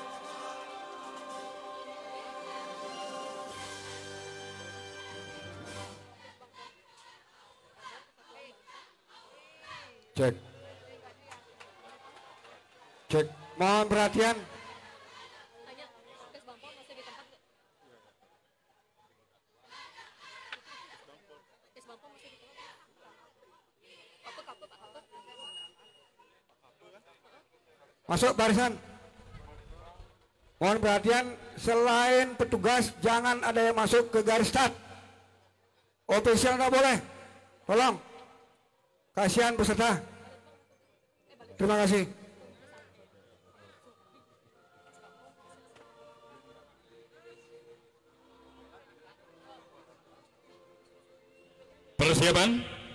S2: Cek. Cek. Mohon perhatian. Masuk barisan. Mohon perhatian, selain petugas jangan ada yang masuk ke garis start. Official nggak boleh. Tolong. Kasihan peserta. Terima kasih.
S8: Persiapan.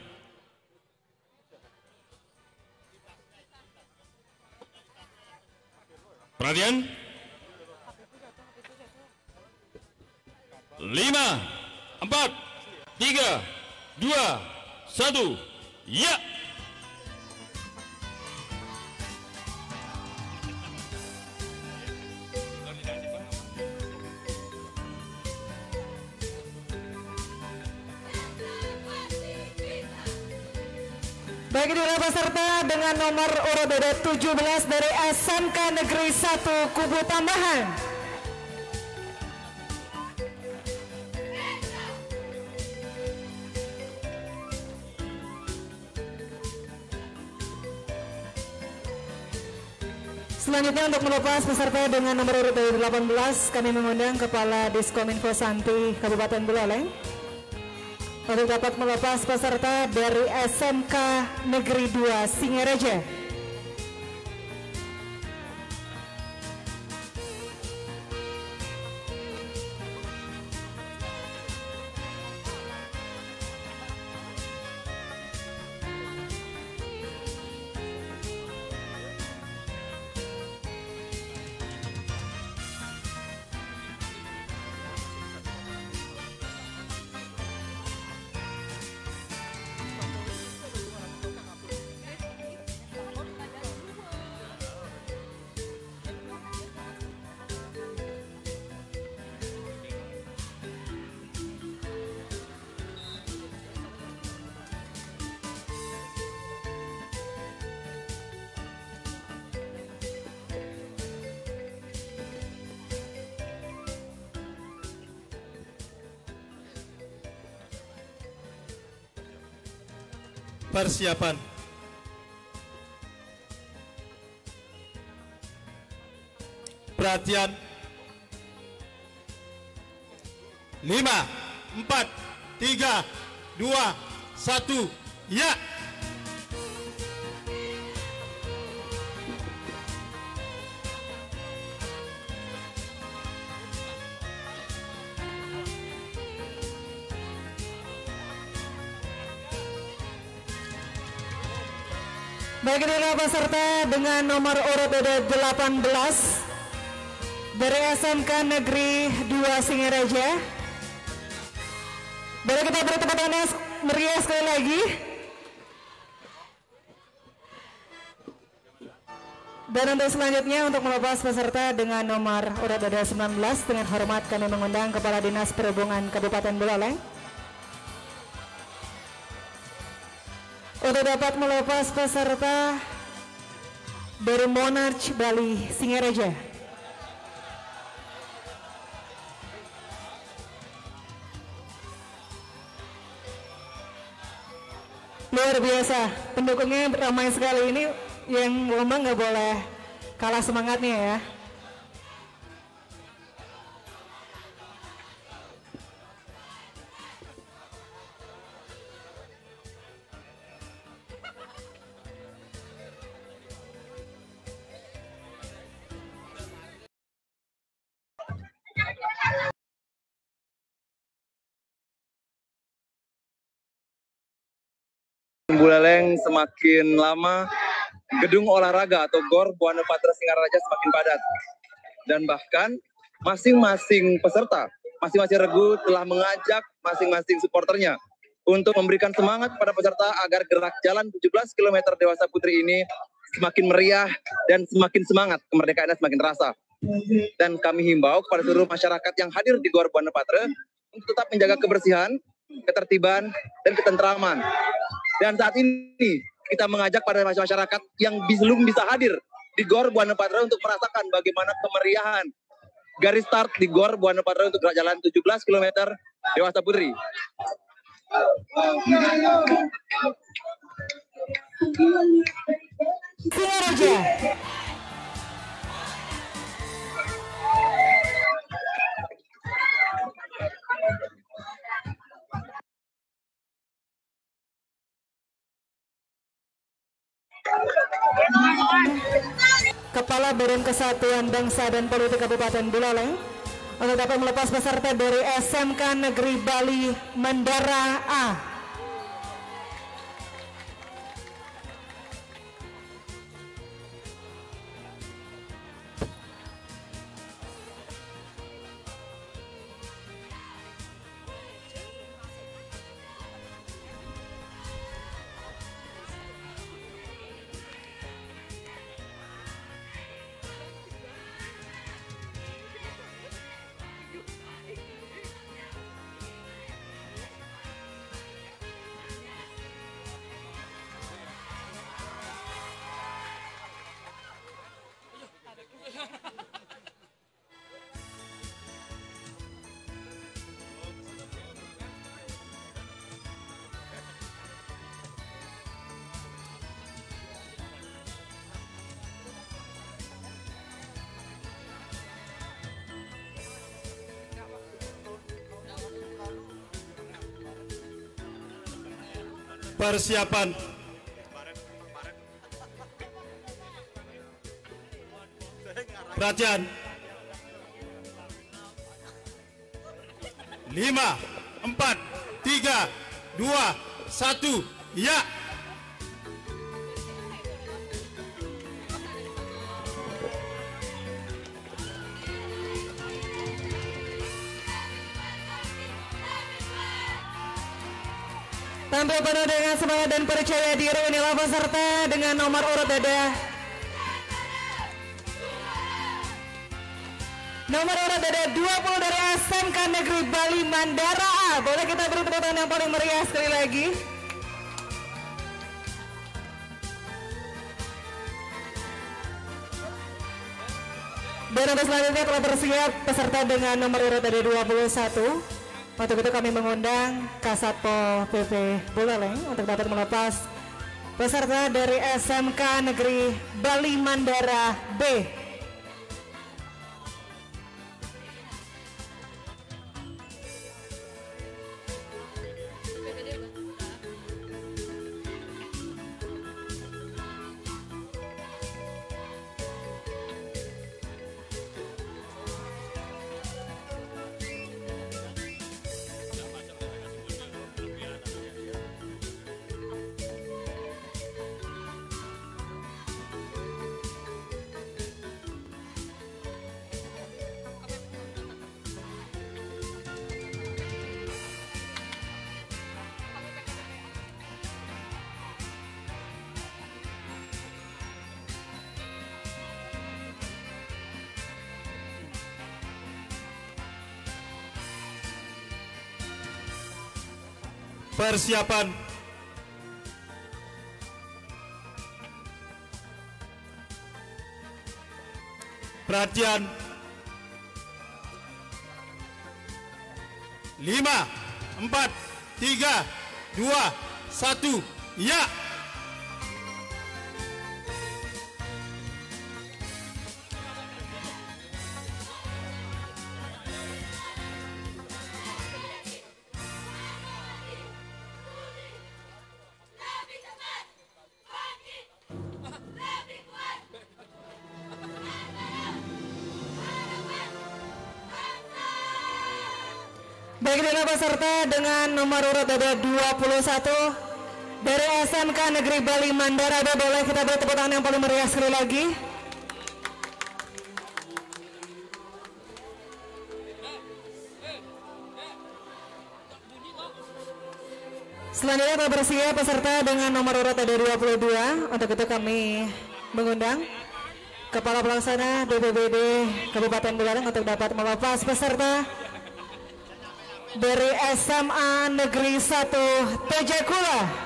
S8: Perhatian. 5, 4, 3, 2, 1, ya.
S1: Baik, inilah peserta dengan nomor urut DD17 dari SMK Negeri 1 Kubu Tambahan. Selanjutnya untuk melepas peserta dengan nomor urut dari 18, kami mengundang Kepala Diskominfo Santi Kabupaten Buleleng untuk dapat melepas peserta dari SMK Negeri 2 Singaraja.
S11: Persiapan. Perhatian. 5, 4, 3, 2, 1, ya.
S1: Baik, inilah peserta dengan nomor urut 18 dari SMK Negeri 2 Singaraja. Boleh kita beri tepuk tangan meriah sekali lagi. Dan untuk selanjutnya untuk melepas peserta dengan nomor urut 19, dengan hormat kami mengundang Kepala Dinas Perhubungan Kabupaten Buleleng untuk dapat melepas peserta dari Monarch Bali Singaraja. Luar biasa, pendukungnya ramai sekali ini, yang lomba nggak boleh kalah semangatnya ya.
S6: Buleleng semakin lama, gedung olahraga atau GOR Buana Patra Singaraja semakin padat. Dan bahkan masing-masing peserta, masing-masing regu telah mengajak masing-masing supporternya untuk memberikan semangat kepada peserta agar gerak jalan 17 km Dewasa Putri ini semakin meriah dan semakin semangat, kemerdekaannya semakin terasa. Dan kami himbau kepada seluruh masyarakat yang hadir di GOR Buana Patra untuk tetap menjaga kebersihan, ketertiban, dan ketentraman. Dan saat ini kita mengajak pada masyarakat yang belum bisa hadir di GOR Buana Patra untuk merasakan bagaimana kemeriahan garis start di GOR Buana Patra untuk gerak jalan 17 km Dewasa Putri.
S1: Singaraja. Kepala Badan Kesatuan Bangsa dan Politik Kabupaten Buleleng untuk dapat melepas peserta dari SMK Negeri Bali Mandara A.
S11: Persiapan. Perhatian. 5, 4, 3, 2, 1, ya.
S1: Tampil penuh dengan semangat dan percaya diri, inilah peserta dengan nomor urut dada. Nomor urut dada 20 dari SMK Negeri Bali Mandara A. Boleh kita beri tepuk tangan yang paling meriah sekali lagi. Dan untuk selanjutnya telah bersiap peserta dengan nomor urut dada 21. Untuk itu kami mengundang Kasatpol PP Buleleng untuk dapat melepas peserta dari SMK Negeri Bali Mandara B.
S11: Persiapan. Perhatian. 5, 4, 3, 2, 1, ya.
S1: Baik, inilah peserta dengan nomor urut dada 21 dari SMK Negeri Bali Mandara B. Boleh kita beri tepuk tangan yang paling meriah sekali lagi. Selanjutnya telah bersiap peserta dengan nomor urut dada 22. Untuk itu kami mengundang Kepala Pelaksana BPBD Kabupaten Buleleng untuk dapat melepas peserta dari SMA Negeri 1 Tejakula.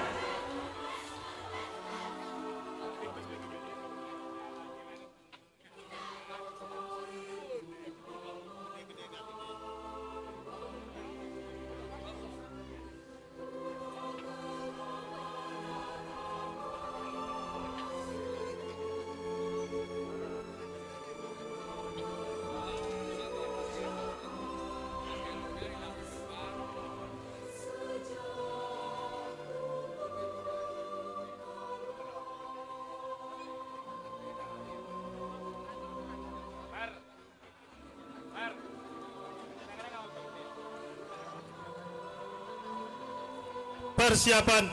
S11: Persiapan.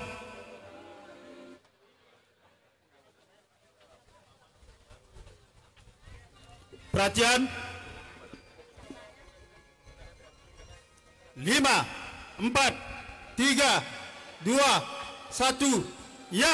S11: Perhatian. 5, 4, 3, 2, 1, ya.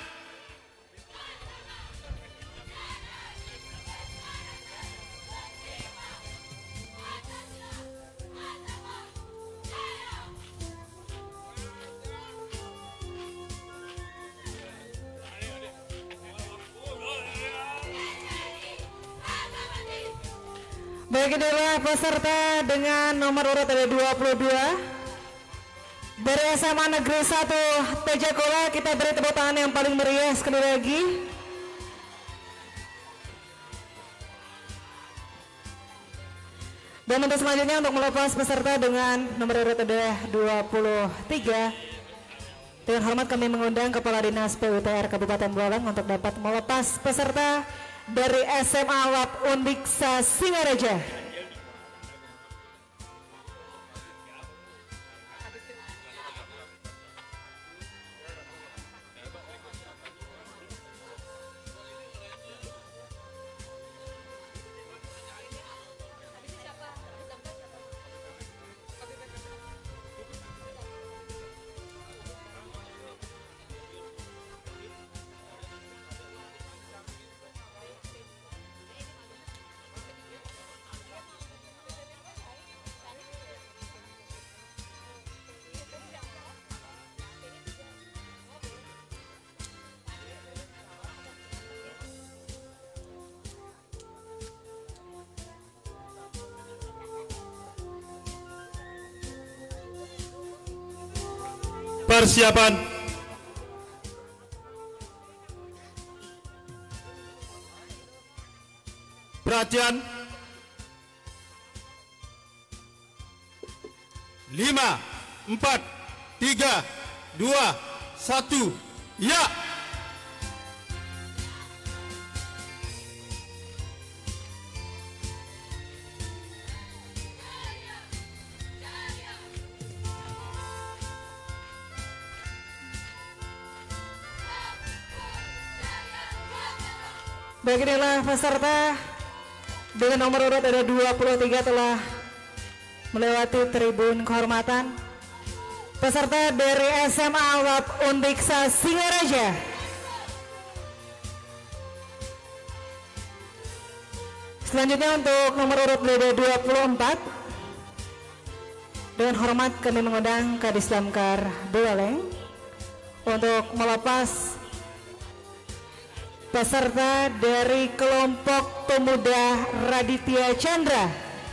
S1: Baik, inilah peserta dengan nomor urut ada 22 dari SMA Negeri 1 Tejakula. Kita beri tepuk tangan yang paling meriah sekali lagi. Dan untuk selanjutnya untuk melepas peserta dengan nomor urut ada 23 Dengan hormat kami mengundang Kepala Dinas PUTR Kabupaten Buleleng untuk dapat melepas peserta dari SMA Wab Undiksa Singaraja.
S11: Persiapan. Perhatian. 5, 4, 3, 2, 1, ya.
S1: Baik, inilah peserta dengan nomor urut ada 23 telah melewati tribun kehormatan. Peserta dari SMA Wab Undiksa Singaraja. Selanjutnya untuk nomor urut ada 24. Dengan hormat kami mengundang Kadis Damkar Buleleng untuk melepas peserta dari kelompok pemuda Raditya Chandra.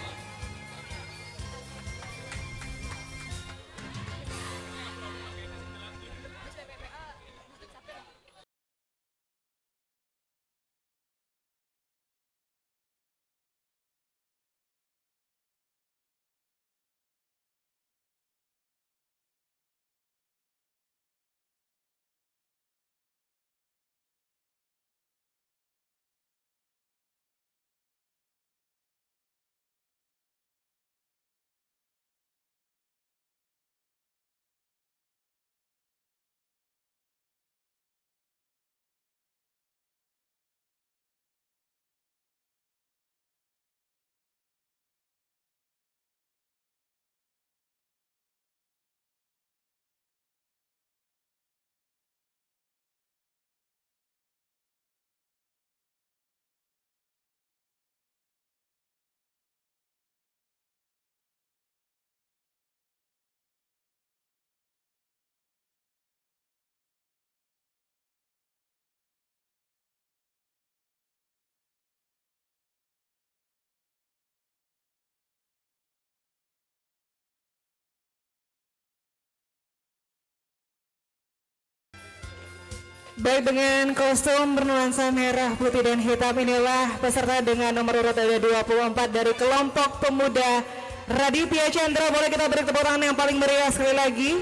S1: Baik, dengan kostum bernuansa merah, putih, dan hitam inilah peserta dengan nomor urut ada 24 dari kelompok pemuda Raditya Chandra. Boleh kita beri tepuk tangan yang paling meriah sekali lagi.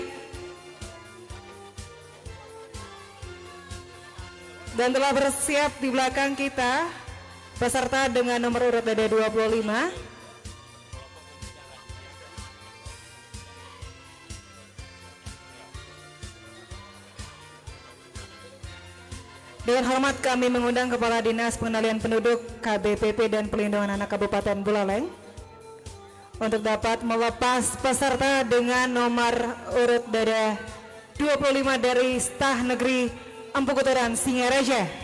S1: Dan telah bersiap di belakang kita peserta dengan nomor urut ada 25. Dengan hormat kami mengundang Kepala Dinas Pengendalian Penduduk KBPP dan Pelindungan Anak Kabupaten Buleleng untuk dapat melepas peserta dengan nomor urut dada 25 dari Stah Negeri Empu Kuturan Singaraja.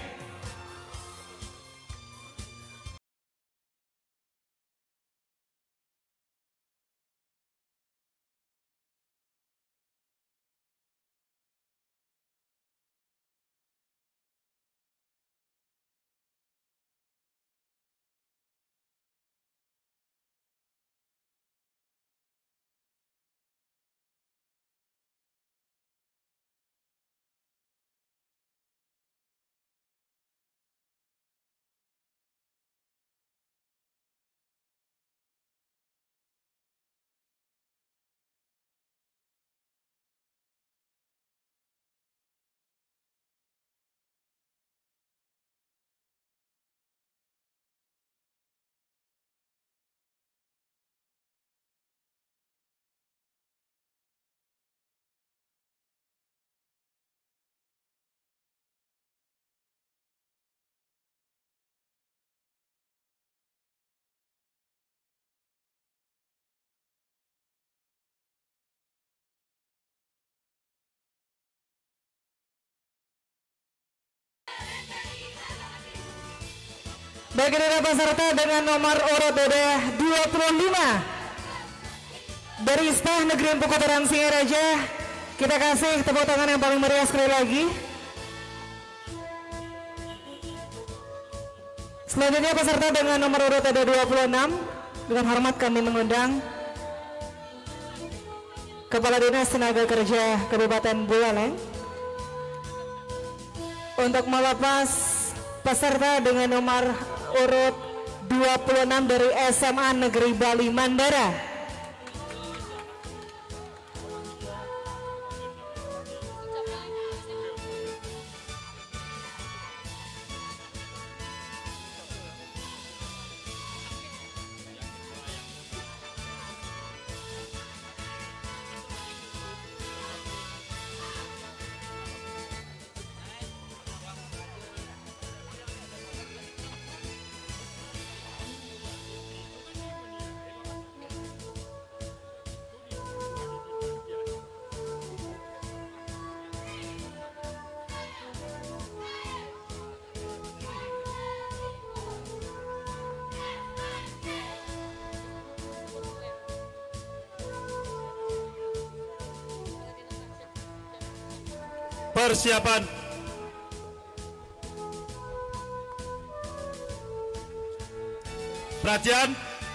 S1: Bagi peserta dengan nomor urut 25 dari Staf Negeri Empu Kotoran Singaraja, kita kasih tepuk tangan yang paling meriah sekali lagi. Selanjutnya peserta dengan nomor urut 26, dengan hormat kami mengundang Kepala Dinas Tenaga Kerja Kabupaten Buleleng untuk melepas peserta dengan nomor urut 26 dari SMA Negeri Bali Mandara.
S11: Persiapan. Perhatian.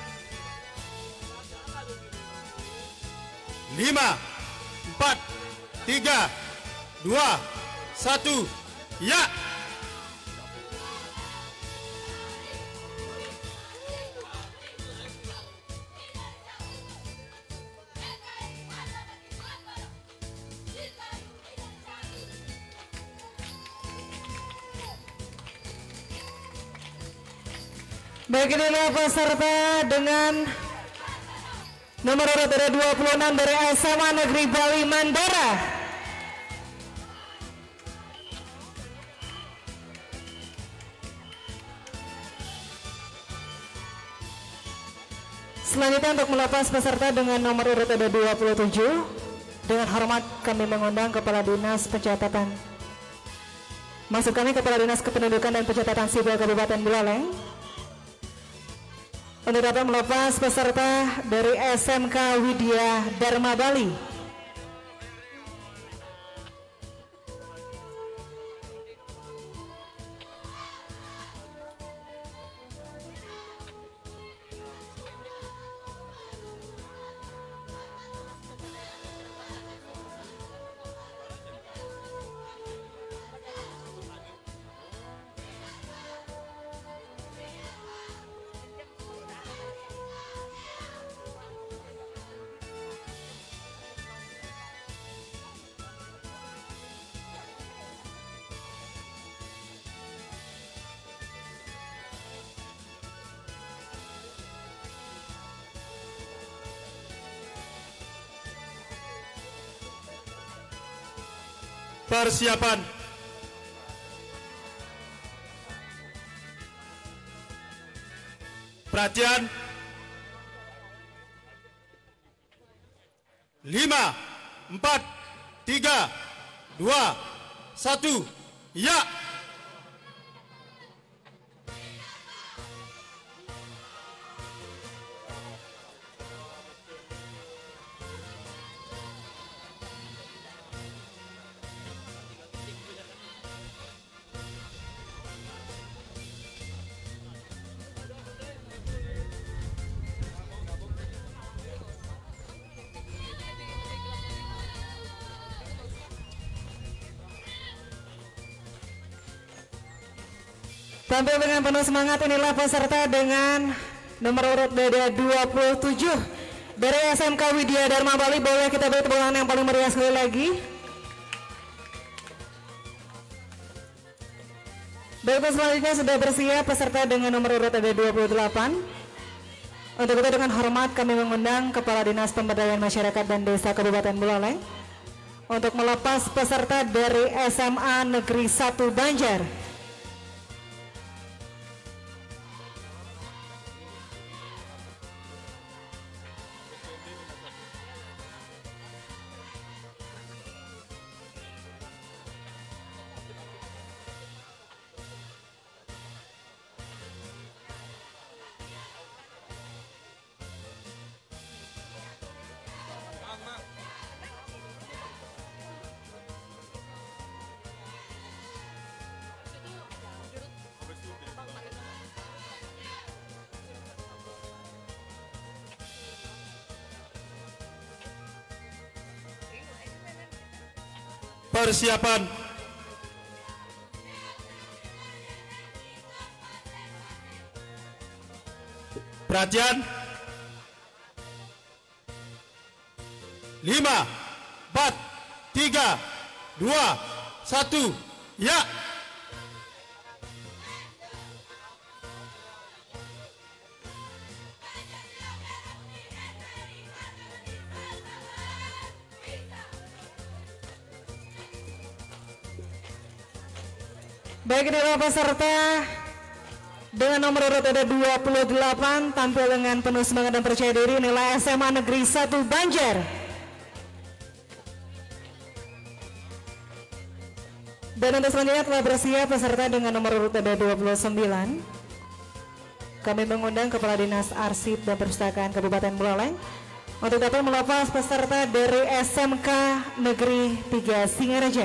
S11: 5, 4, 3, 2, 1, ya.
S1: Baik, inilah peserta dengan nomor urut 26 dari SMA Negeri Bali Mandara. Selanjutnya untuk melepas peserta dengan nomor urut 27, dengan hormat kami mengundang Kepala Dinas Pencatatan. Maksud kami Kepala Dinas Kependudukan dan Pencatatan Sipil Kabupaten Buleleng untuk dapat melepas peserta dari SMK Widya Dharma Bali.
S11: Persiapan. Perhatian. 5, 4, 3, 2, 1, ya.
S1: Tampil dengan penuh semangat, inilah peserta dengan nomor urut 27 dari SMK Widya Dharma Bali. Boleh kita beri tepuk tangan yang paling meriah sekali lagi. Baik, selanjutnya sudah bersiap peserta dengan nomor urut 28. Untuk itu dengan hormat kami mengundang Kepala Dinas Pemberdayaan Masyarakat dan Desa Kabupaten Buleleng untuk melepas peserta dari SMA Negeri 1 Banjar.
S11: Persiapan. Perhatian. 5, 4, 3, 2, 1, ya.
S1: Baik, inilah peserta dengan nomor urut ada 28 tampil dengan penuh semangat dan percaya diri, nilai SMA Negeri 1 Banjar. Dan untuk selanjutnya telah bersiap peserta dengan nomor urut ada 29. Kami mengundang Kepala Dinas Arsip dan Perpustakaan Kabupaten Buleleng untuk dapat melepas peserta dari SMK Negeri 3 Singaraja.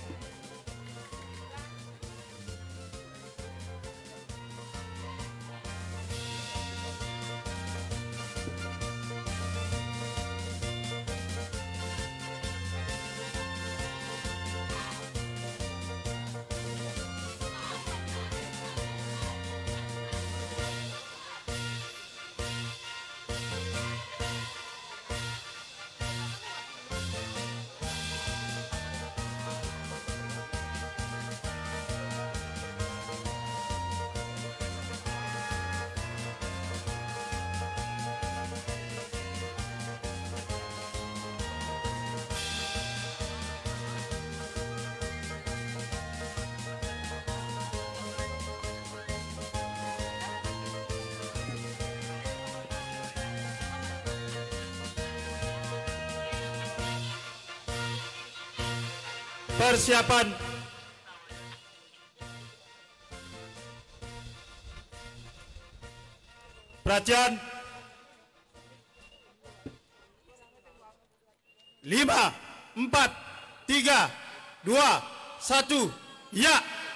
S11: Persiapan. Perhatian. 5, 4, 3, 2, 1, ya.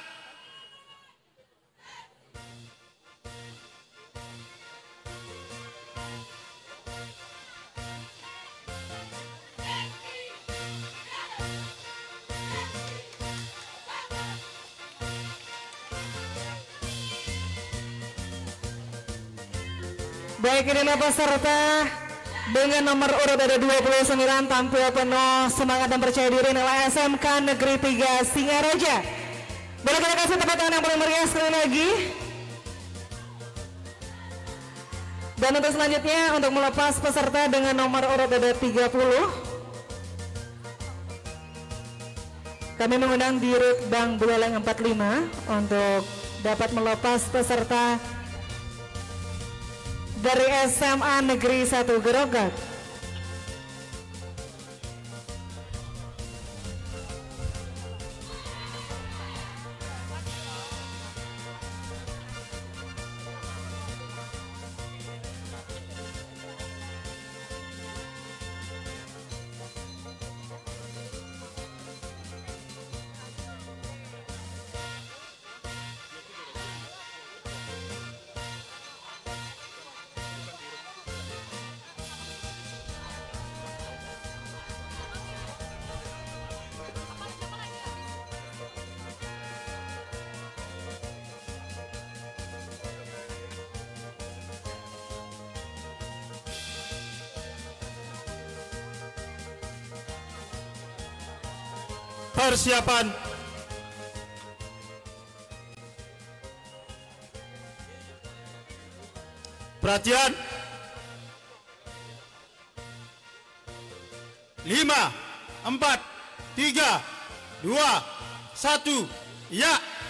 S1: Baik, inilah peserta dengan nomor urut ada 29 tampil penuh semangat dan percaya diri, nilai SMK Negeri 3 Singaraja. Boleh kita kasih tepuk tangan yang paling meriah sekali lagi. Dan untuk selanjutnya untuk melepas peserta dengan nomor urut ada 30. Kami mengundang Dirut Bank Buleleng 45 untuk dapat melepas peserta dari SMA Negeri 1 Gerogak.
S11: Persiapan. Perhatian. 5, 4, 3, 2, 1, ya.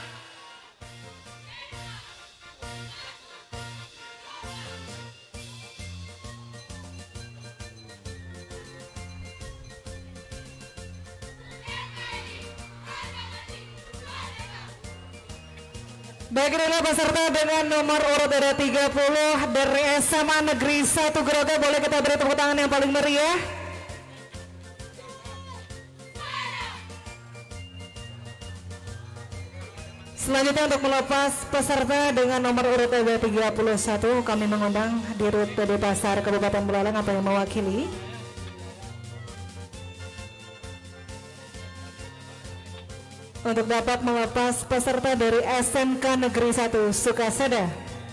S1: Baik, inilah peserta dengan nomor urut ada 30 dari SMA Negeri 1 Gerogak. Boleh kita beri tepuk tangan yang paling meriah. Selanjutnya untuk melepas peserta dengan nomor urut ada 31, kami mengundang Dirut PD Pasar Kabupaten Buleleng atau yang mewakili. untuk dapat melepas peserta dari SMK Negeri 1 Sukasada.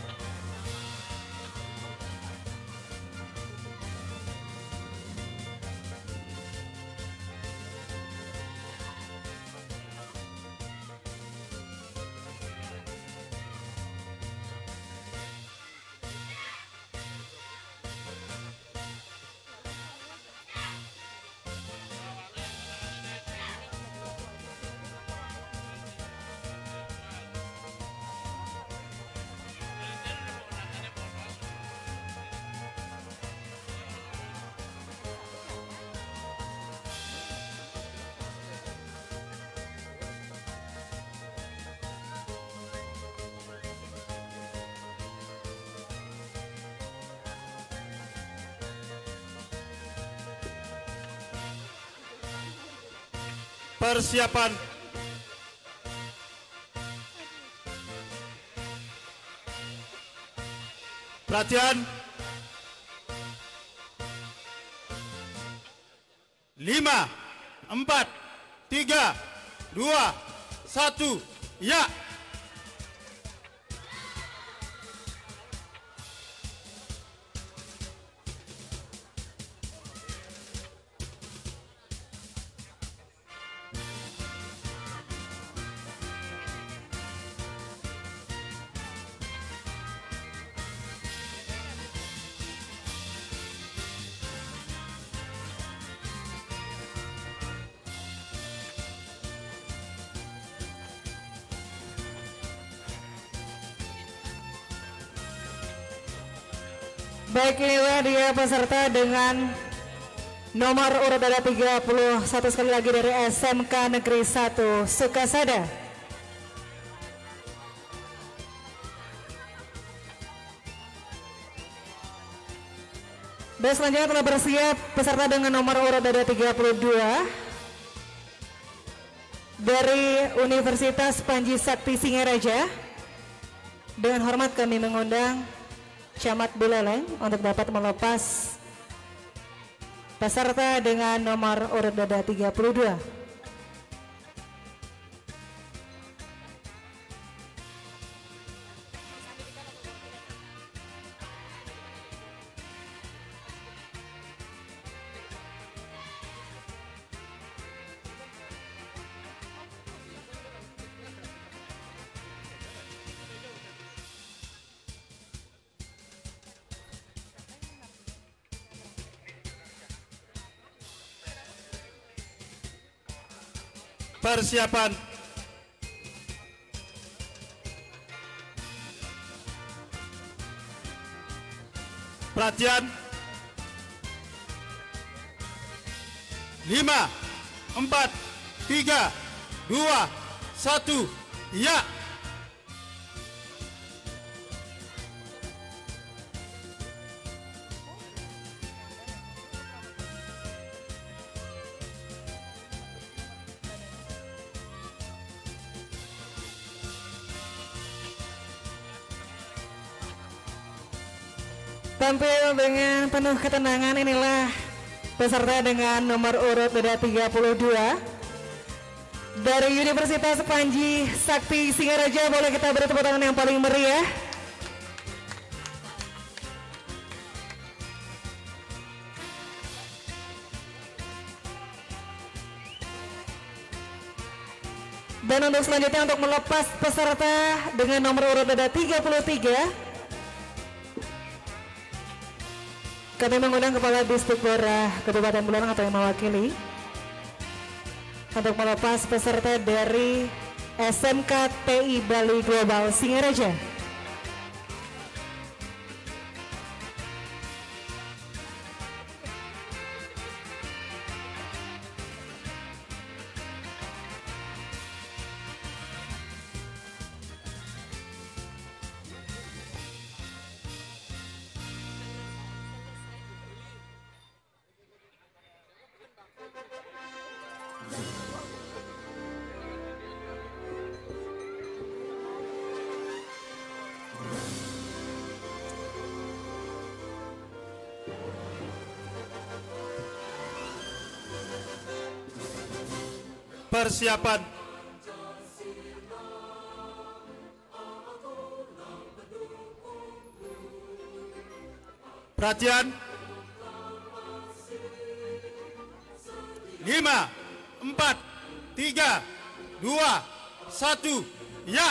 S11: Persiapan. Perhatian. 5, 4, 3, 2, 1, ya.
S1: Baik, inilah dia peserta dengan nomor urut ada 31 sekali lagi dari SMK Negeri 1 Sukasada. Dan selanjutnya telah bersiap peserta dengan nomor urut ada 32 dari Universitas Panji Sakti Singaraja. Dengan hormat kami mengundang Camat Buleleng untuk dapat melepas peserta dengan nomor urut dada 32.
S11: Persiapan. Perhatian. 5, 4, 3, 2, 1, ya.
S1: Tampil dengan penuh ketenangan, inilah peserta dengan nomor urut dada 32 dari Universitas Panji Sakti Singaraja. Boleh kita beri tepuk tangan yang paling meriah. Dan untuk selanjutnya untuk melepas peserta dengan nomor urut dada 33, kami mengundang Kepala Distrik Blora Kabupaten Buleleng atau yang mewakili untuk melepas peserta dari SMK TI Bali Global Singaraja.
S11: Persiapan. Perhatian. 5, 4, 3, 2, 1, ya.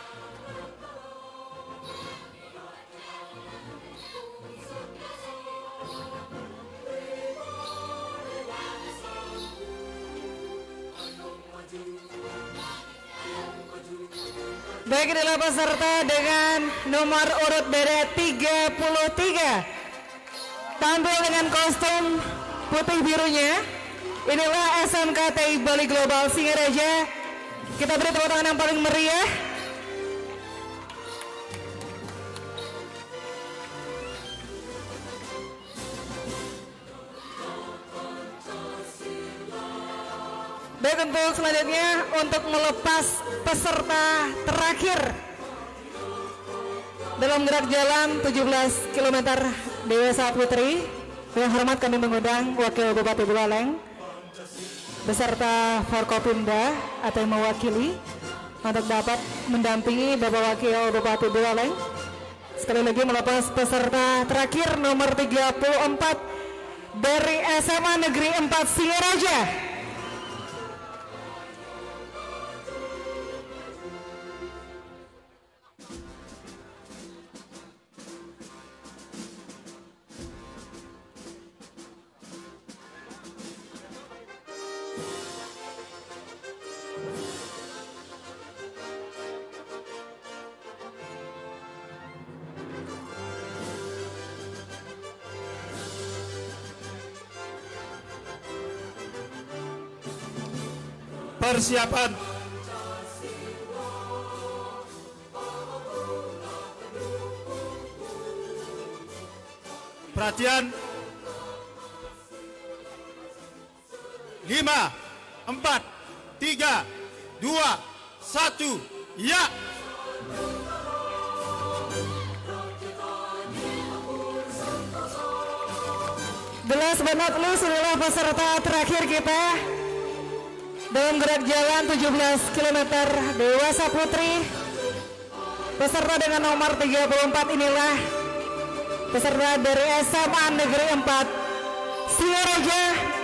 S1: Baik, adalah peserta dengan nomor urut BD 33 tampil dengan kostum putih birunya. Inilah SMKTI Bali Global Singaraja. Kita beri tepuk tangan yang paling meriah. Baik, untuk selanjutnya untuk melepas peserta terakhir dalam gerak jalan 17 km Dewasa Putri, yang hormat kami mengundang Wakil Bupati Buleleng beserta Forkopimda atau yang mewakili untuk dapat mendampingi Bapak Wakil Bupati Buleleng. Sekali lagi melepas peserta terakhir nomor 34 dari SMA Negeri 4 Singaraja.
S11: Persiapan. Perhatian. 5, 4, 3, 2, 1, ya.
S1: Gelas banget lu inilah peserta terakhir kita dalam gerak jalan 17 km Dewasa Putri. Peserta dengan nomor 34 inilah peserta dari SMA Negeri 4 Singaraja.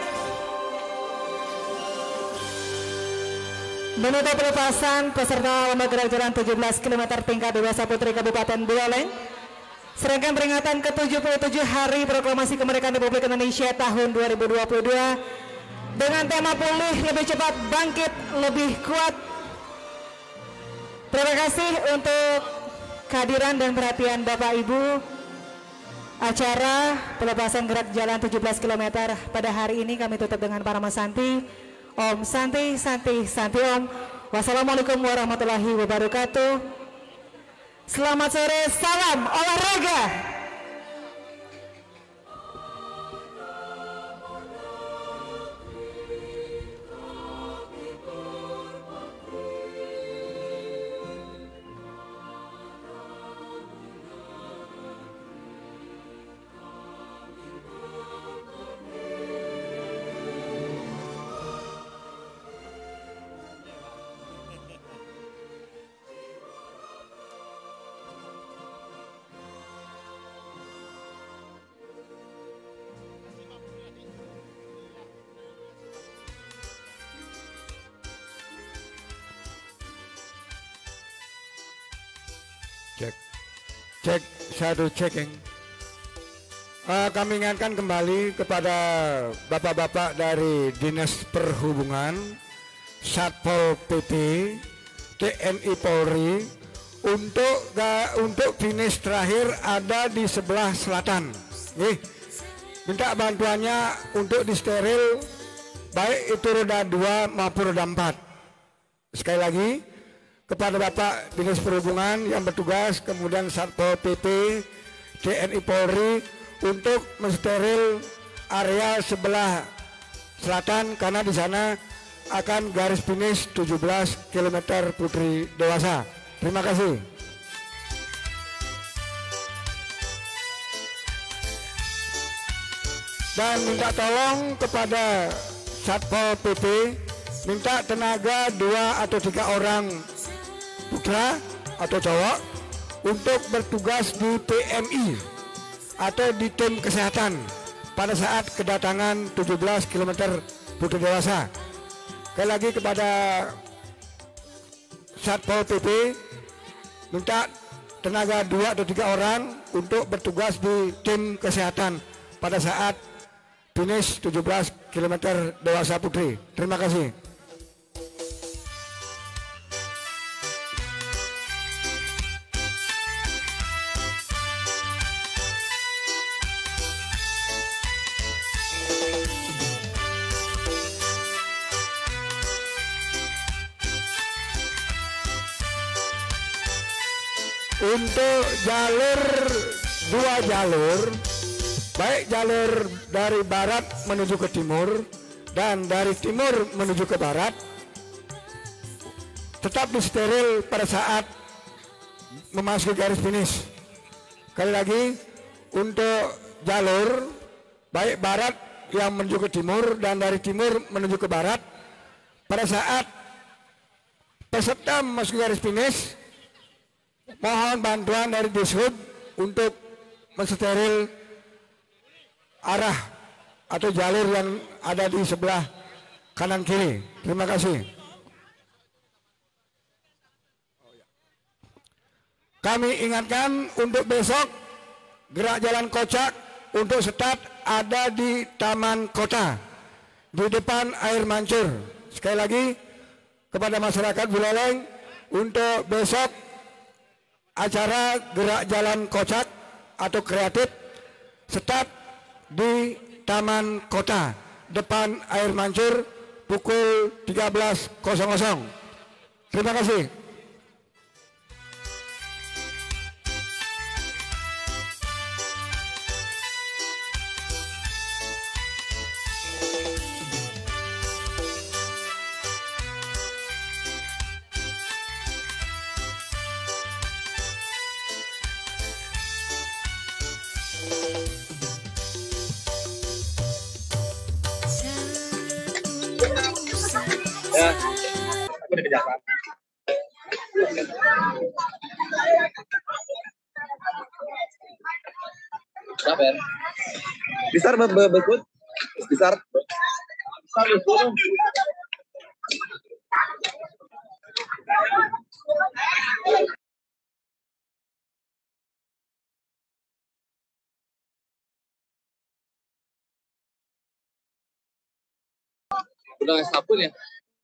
S1: Menutup pelepasan peserta lomba gerak jalan 17 km tingkat Dewasa Putri Kabupaten Buleleng. Serangkaian peringatan ke-77 Hari Proklamasi Kemerdekaan Republik Indonesia tahun 2022 dengan tema pulih lebih cepat, bangkit lebih kuat. Terima kasih untuk kehadiran dan perhatian Bapak Ibu. Acara pelepasan gerak jalan 17 km pada hari ini kami tutup dengan Parama Santi. Om Santi, Santi, Santi Om. Wassalamualaikum warahmatullahi wabarakatuh. Selamat sore, salam olahraga.
S2: Cek, satu checking. Kami ingatkan kembali kepada bapak-bapak dari Dinas Perhubungan, Satpol PP, TNI Polri untuk finish terakhir ada di sebelah selatan. Minta bantuannya untuk disteril baik itu roda 2 maupun roda 4. Sekali lagi kepada Bapak Dinas Perhubungan yang bertugas, kemudian Satpol PP, TNI Polri untuk mensteril area sebelah selatan karena di sana akan garis finish 17 km Putri Dewasa. Terima kasih. Dan minta tolong kepada Satpol PP, minta tenaga 2 atau 3 orang putra atau cowok untuk bertugas di PMI atau di tim kesehatan pada saat kedatangan 17 km putri dewasa. Sekali lagi kepada Satpol PP minta tenaga 2 atau 3 orang untuk bertugas di tim kesehatan pada saat finish 17 km dewasa putri. Terima kasih. Untuk jalur 2 jalur, baik jalur dari barat menuju ke timur dan dari timur menuju ke barat, tetap disteril pada saat memasuki garis finish. Sekali lagi, untuk jalur baik barat yang menuju ke timur dan dari timur menuju ke barat, pada saat peserta memasuki garis finish, mohon bantuan dari Dishub untuk mensteril arah atau jalur yang ada di sebelah kanan kiri. Terima kasih. Kami ingatkan untuk besok gerak jalan kocak untuk start ada di Taman Kota di depan air mancur. Sekali lagi kepada masyarakat Buleleng, untuk besok acara gerak jalan kocak atau kreatif start di Taman Kota depan air mancur pukul 13.00. Terima kasih.
S6: Ya, aku dikejar Pak. Berapa ya? Besar begut. Besar. Udah nggak sabun ya?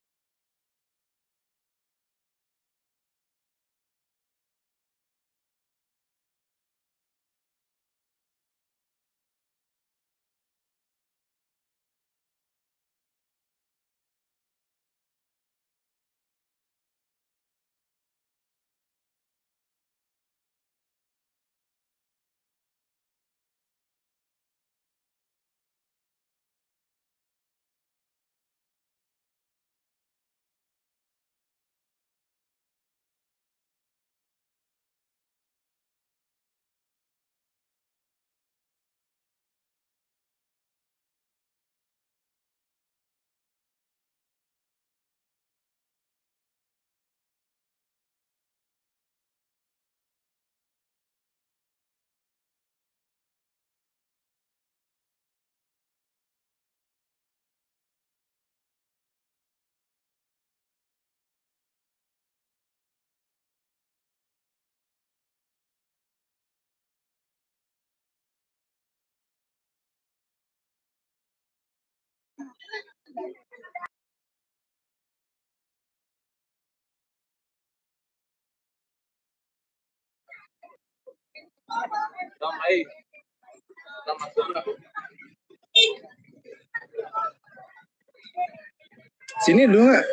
S6: Sini dulu nggak?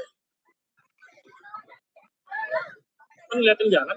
S3: Kan ngeliatin jalan.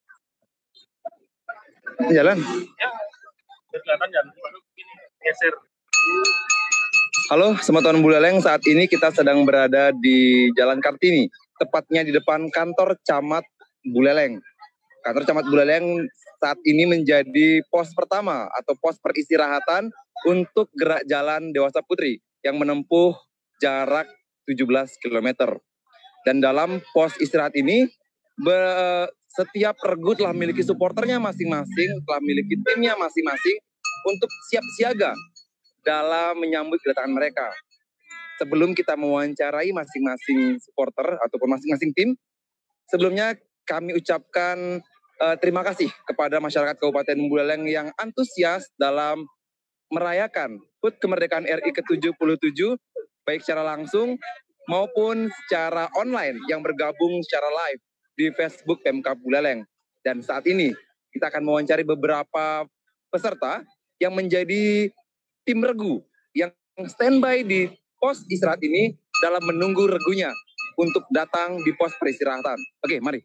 S6: Jalan.
S3: Ya, kelihatan jalan. Baru ini geser.
S6: Halo, teman-teman Buleleng. Saat ini kita sedang berada di Jalan Kartini, tepatnya di depan kantor Camat Buleleng. Kantor Camat Buleleng saat ini menjadi pos pertama atau pos peristirahatan untuk gerak jalan dewasa putri yang menempuh jarak 17 km. Dan dalam pos istirahat ini, setiap regu telah memiliki supporternya masing-masing, telah memiliki timnya masing-masing, untuk siap siaga dalam menyambut kedatangan mereka. Sebelum kita mewawancarai masing-masing supporter ataupun masing-masing tim, sebelumnya kami ucapkan terima kasih kepada masyarakat Kabupaten Buleleng yang antusias dalam merayakan HUT Kemerdekaan RI ke-77, baik secara langsung maupun secara online yang bergabung secara live di Facebook Pemkab Buleleng. Dan saat ini kita akan mewawancari beberapa peserta yang menjadi tim regu yang standby di pos istirahat ini dalam menunggu regunya untuk datang di pos peristirahatan. Oke, mari.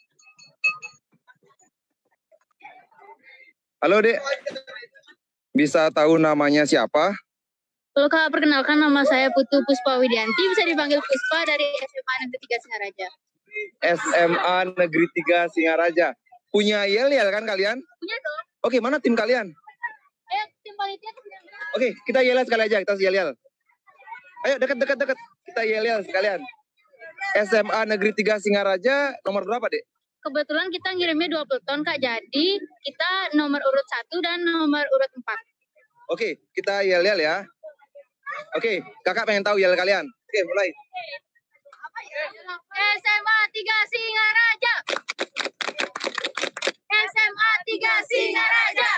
S6: Halo, Dek. Bisa tahu namanya siapa?
S12: Halo Kak, perkenalkan nama saya Putu Puspa Widianti, bisa dipanggil Puspa dari SMA Negeri 3 Singaraja.
S6: SMA Negeri 3 Singaraja. Punya yel-yel kan kalian?
S12: Punya dong.
S6: Oke, mana tim kalian?
S12: Ayo, tim panitia.
S6: Oke, kita yel-yel sekali aja, kita yel-yel. Ayo, dekat. Kita yel-yel sekalian. SMA Negeri 3 Singaraja, nomor berapa, Dek?
S12: Kebetulan kita ngirimnya 20 ton Kak, jadi kita nomor urut 1 dan nomor urut 4.
S6: Oke, kita yel-yel ya. Oke, kakak pengen tahu yel kalian. Oke, mulai.
S12: SMA 3 Singaraja. SMA 3 Singaraja.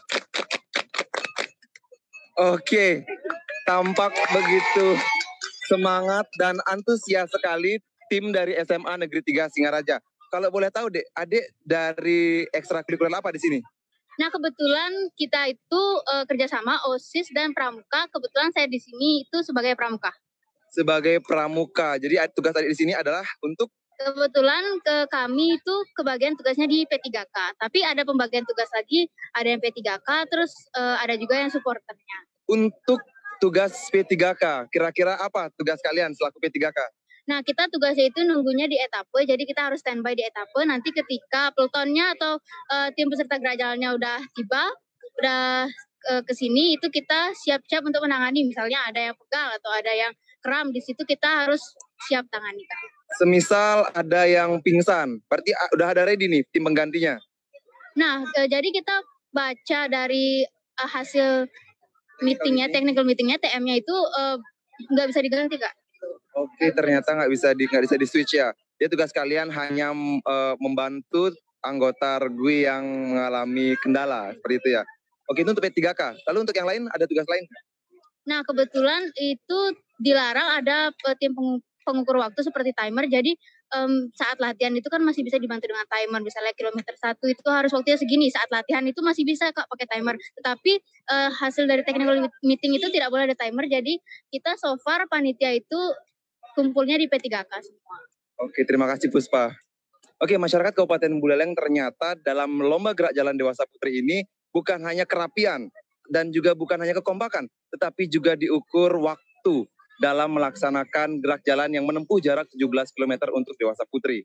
S6: Oke, tampak begitu semangat dan antusias sekali tim dari SMA Negeri 3 Singaraja. Kalau boleh tahu, Dek, adik dari ekstrakurikuler apa di sini?
S12: Nah, kebetulan kita itu kerjasama OSIS dan Pramuka. Kebetulan saya di sini itu sebagai Pramuka.
S6: Sebagai Pramuka. Jadi tugas adik di sini adalah untuk?
S12: Kebetulan kami itu kebagian tugasnya di P3K. Tapi ada pembagian tugas lagi, ada yang P3K, terus ada juga yang supporternya.
S6: Untuk tugas P3K, kira-kira apa tugas kalian selaku P3K?
S12: Nah, kita tugasnya itu nunggunya di etape, jadi kita harus standby di etape. Nanti ketika pelotonnya atau tim peserta gerajalannya udah tiba, udah ke sini, itu kita siap-siap untuk menangani. Misalnya ada yang pegal atau ada yang kram, di situ kita harus siap tangani.
S6: Semisal ada yang pingsan, berarti udah ada ready nih tim penggantinya?
S12: Nah, jadi kita baca dari hasil meetingnya, technical meetingnya, TM-nya itu nggak bisa diganti, Kak.
S6: Oke, ternyata nggak bisa di switch ya. Dia tugas kalian hanya membantu anggota regu yang mengalami kendala seperti itu ya. Oke, itu untuk P3K. Lalu untuk yang lain ada tugas lain?
S12: Nah, kebetulan itu dilarang ada tim pengukur waktu seperti timer. Jadi saat latihan itu kan masih bisa dibantu dengan timer. Misalnya kilometer 1 itu harus waktunya segini. Saat latihan itu masih bisa Kak pakai timer. Tetapi hasil dari technical meeting itu tidak boleh ada timer. Jadi kita so far panitia itu kumpulnya di P3K semua.
S6: Oke, terima kasih Puspa. Oke, masyarakat Kabupaten Buleleng ternyata dalam lomba gerak jalan dewasa putri ini bukan hanya kerapian dan juga bukan hanya kekompakan, tetapi juga diukur waktu dalam melaksanakan gerak jalan yang menempuh jarak 17 km untuk dewasa putri.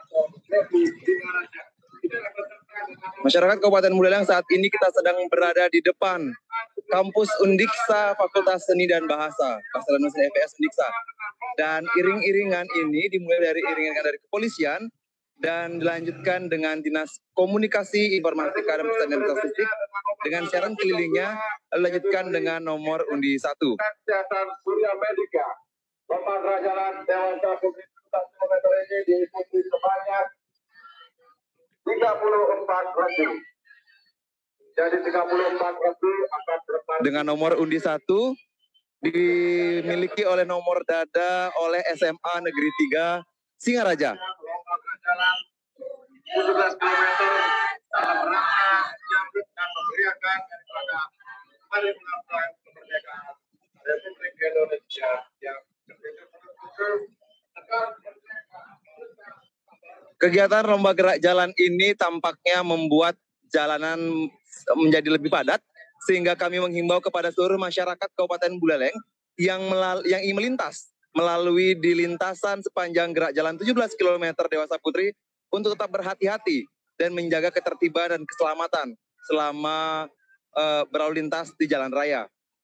S6: Masyarakat Kabupaten Buleleng, saat ini kita sedang berada di depan kampus Undiksa Fakultas Seni dan Bahasa Mesin FPS Undiksa. Dan iring-iringan ini dimulai dari iringan dari kepolisian dan dilanjutkan dengan Dinas Komunikasi, Informatika dan Persatuan Statistik dengan siaran kelilingnya, lalu dilanjutkan dengan nomor undi 1.
S13: Kesehatan Surya Medika, Lomba Jalan Dewasa Putri 1 km ini diikuti sebanyak 34 lebih. Jadi 34 lebih akan berapa?
S6: Dengan nomor undi 1 dimiliki oleh nomor dada oleh SMA Negeri 3 Singaraja.
S13: 17 km dalam rangka menyambut dan memeriahkan kepada Hari Ulang Tahun Kemerdekaan Republik Indonesia yang ke-77.
S6: Kegiatan lomba gerak jalan ini tampaknya membuat jalanan menjadi lebih padat, sehingga kami menghimbau kepada seluruh masyarakat Kabupaten Buleleng yang ingin melintas melalui di lintasan sepanjang gerak jalan 17 km Dewasa Putri untuk tetap berhati-hati dan menjaga ketertiban dan keselamatan selama berlalu lintas di jalan raya.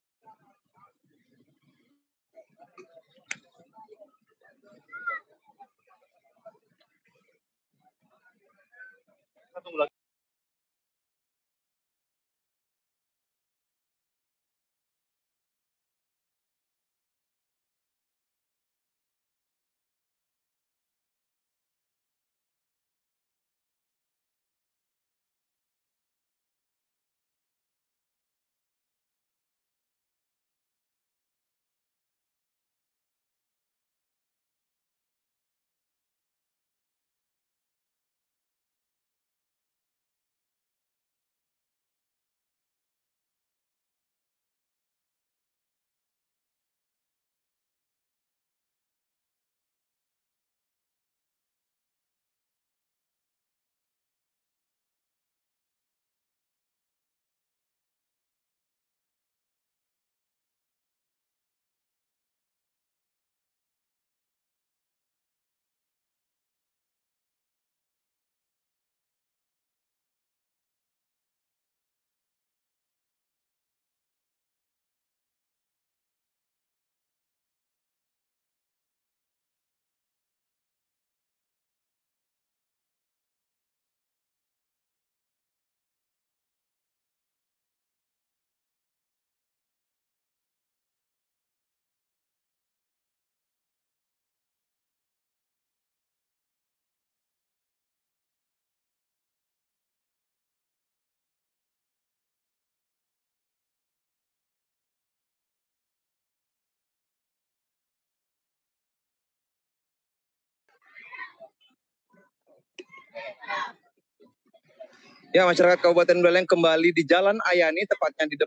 S6: Ya, masyarakat Kabupaten Buleleng kembali di Jalan Ayani, tepatnya di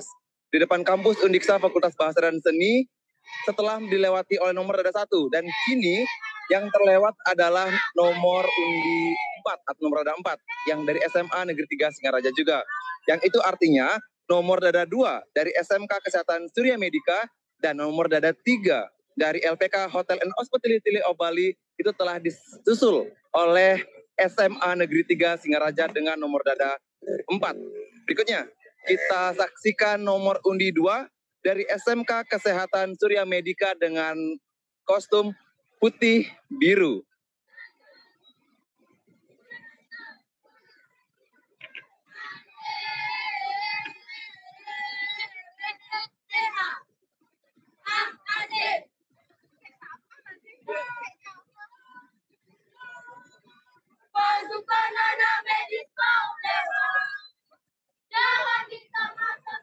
S6: depan kampus Undiksa Fakultas Bahasa dan Seni, setelah dilewati oleh nomor dada 1. Dan kini yang terlewat adalah nomor undi 4 atau nomor dada 4 yang dari SMA Negeri 3 Singaraja juga. Yang itu artinya nomor dada 2 dari SMK Kesehatan Surya Medika dan nomor dada 3 dari LPK Hotel and Hospitality of Bali itu telah disusul oleh SMA Negeri 3 Singaraja dengan nomor dada 4. Berikutnya, kita saksikan nomor undi 2 dari SMK Kesehatan Surya Medika dengan kostum putih biru.
S13: Pasukan anak medis mau lewat, jangan kita makan.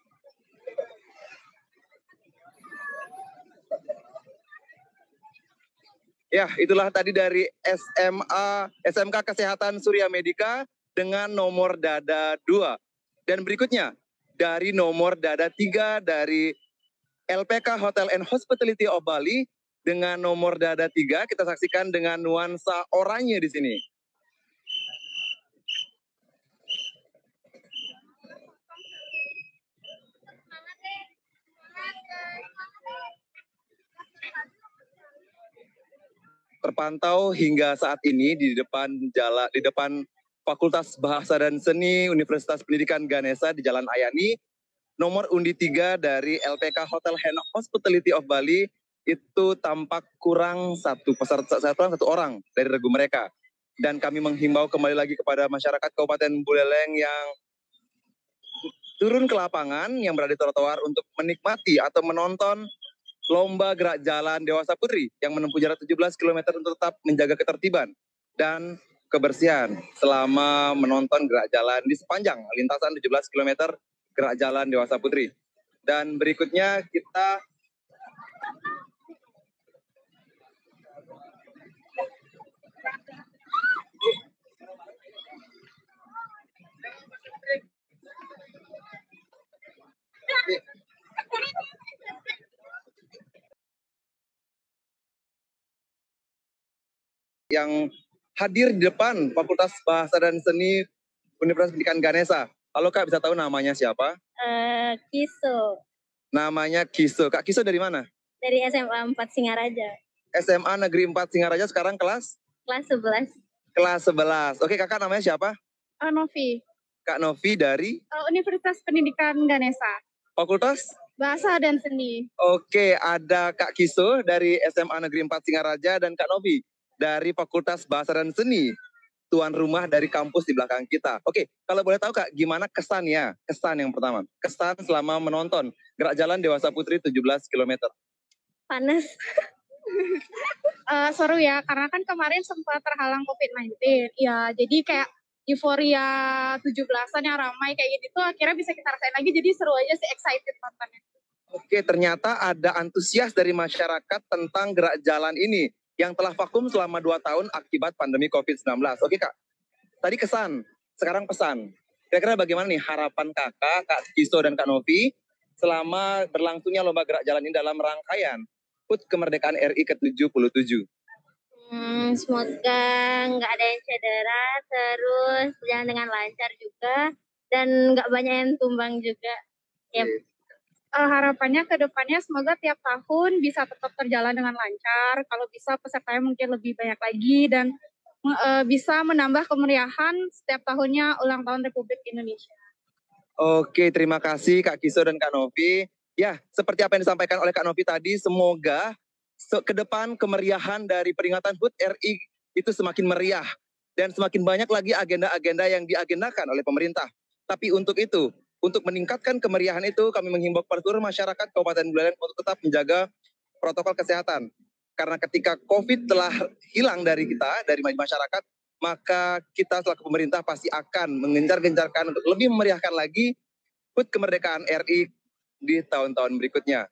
S6: Ya, itulah tadi dari SMK Kesehatan Surya Medika dengan nomor dada 2. Dan berikutnya dari nomor dada 3 dari LPK Hotel and Hospitality of Bali dengan nomor dada 3, kita saksikan dengan nuansa oranye di sini. terpantau hingga saat ini di depan Fakultas Bahasa dan Seni Universitas Pendidikan Ganesha di Jalan Ayani, nomor undi 3 dari LPK Hotel Henok Hospitality of Bali itu tampak kurang satu orang dari regu mereka. Dan kami menghimbau kembali lagi kepada masyarakat Kabupaten Buleleng yang turun ke lapangan, yang berada di trotoar untuk menikmati atau menonton lomba gerak jalan Dewasa Putri yang menempuh jarak 17 km untuk tetap menjaga ketertiban dan kebersihan selama menonton gerak jalan di sepanjang lintasan 17 km gerak jalan Dewasa Putri. Dan berikutnya kita yang hadir di depan Fakultas Bahasa dan Seni Universitas Pendidikan Ganesha. Halo Kak, bisa tahu namanya siapa?
S4: Kiso.
S6: Namanya Kiso. Kak Kiso dari mana?
S4: Dari SMA 4 Singaraja.
S6: SMA Negeri 4 Singaraja, sekarang kelas?
S4: Kelas 11.
S6: Kelas 11. Oke, kakak namanya siapa?
S7: Novi.
S6: Kak Novi dari?
S7: Universitas Pendidikan Ganesha.
S6: Fakultas?
S7: Bahasa dan Seni.
S6: Oke, ada Kak Kiso dari SMA Negeri 4 Singaraja dan Kak Novi dari Fakultas Bahasa dan Seni, tuan rumah dari kampus di belakang kita. Oke, kalau boleh tahu Kak, gimana kesannya? Kesan yang pertama, kesan selama menonton gerak jalan Dewasa Putri 17 km.
S4: Panas.
S7: Seru ya, karena kan kemarin sempat terhalang COVID-19. Ya, jadi kayak euforia 17-an yang ramai kayak gitu akhirnya bisa kita rasain lagi, jadi seru aja sih, excited nontonnya.
S6: Oke, ternyata ada antusias dari masyarakat tentang gerak jalan ini yang telah vakum selama 2 tahun akibat pandemi COVID-19. Oke Kak, tadi kesan, sekarang pesan. Kira-kira bagaimana nih harapan Kakak, Kak Kiso dan Kak Novi selama berlangsungnya lomba gerak jalan ini dalam rangkaian HUT Kemerdekaan RI ke-77?
S4: Semoga nggak ada yang cedera, terus berjalan dengan lancar juga, dan nggak banyak yang tumbang juga. Yep.
S7: Harapannya ke depannya semoga tiap tahun bisa tetap terjalan dengan lancar. Kalau bisa pesertanya mungkin lebih banyak lagi dan bisa menambah kemeriahan setiap tahunnya ulang tahun Republik Indonesia.
S6: Oke, terima kasih Kak Kiso dan Kak Novi. Ya, seperti apa yang disampaikan oleh Kak Novi tadi, semoga ke depan kemeriahan dari peringatan HUT RI itu semakin meriah dan semakin banyak lagi agenda-agenda yang diagendakan oleh pemerintah. Tapi untuk itu, untuk meningkatkan kemeriahan itu, kami menghimbau kepada seluruh masyarakat Kabupaten Buleleng untuk tetap menjaga protokol kesehatan. Karena ketika COVID telah hilang dari kita, dari masyarakat, maka kita selaku pemerintah pasti akan mengencar-gencarkan untuk lebih memeriahkan lagi HUT Kemerdekaan RI di tahun-tahun berikutnya.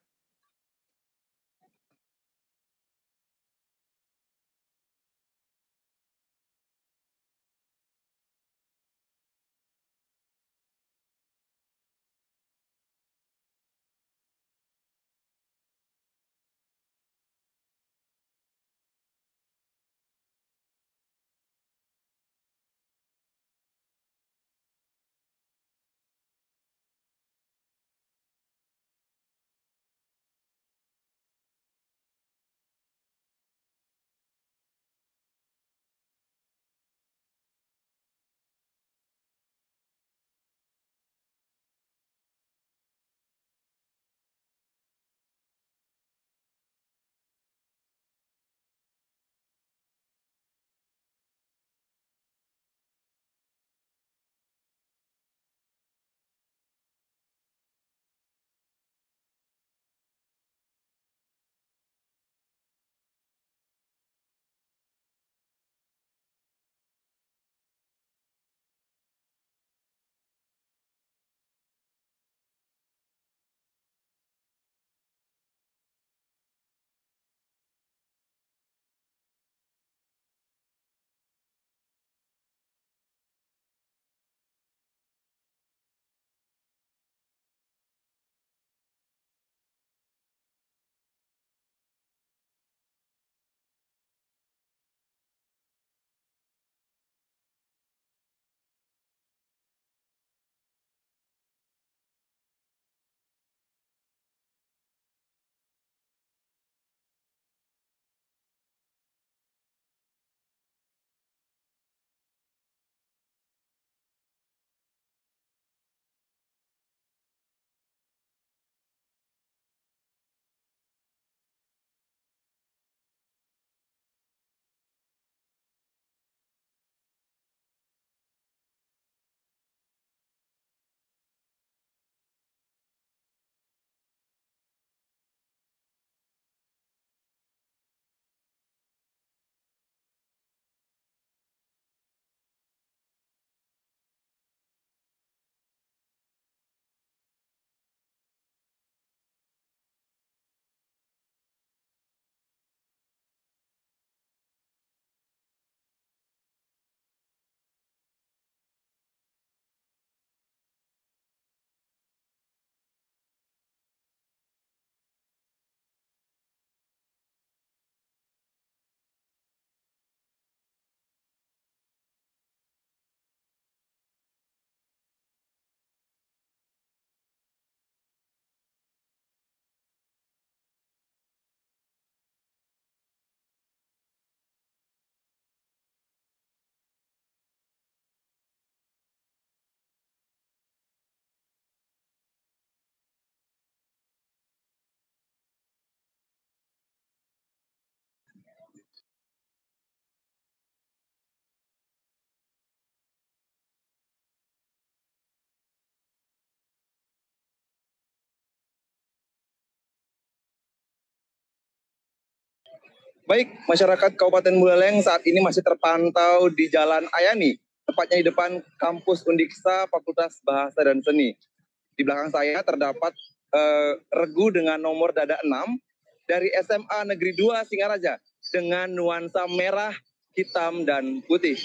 S6: Baik, masyarakat Kabupaten Buleleng saat ini masih terpantau di Jalan Ayani, tepatnya di depan kampus Undiksa Fakultas Bahasa dan Seni. Di belakang saya terdapat regu dengan nomor dada 6 dari SMA Negeri 2 Singaraja dengan nuansa merah, hitam, dan putih.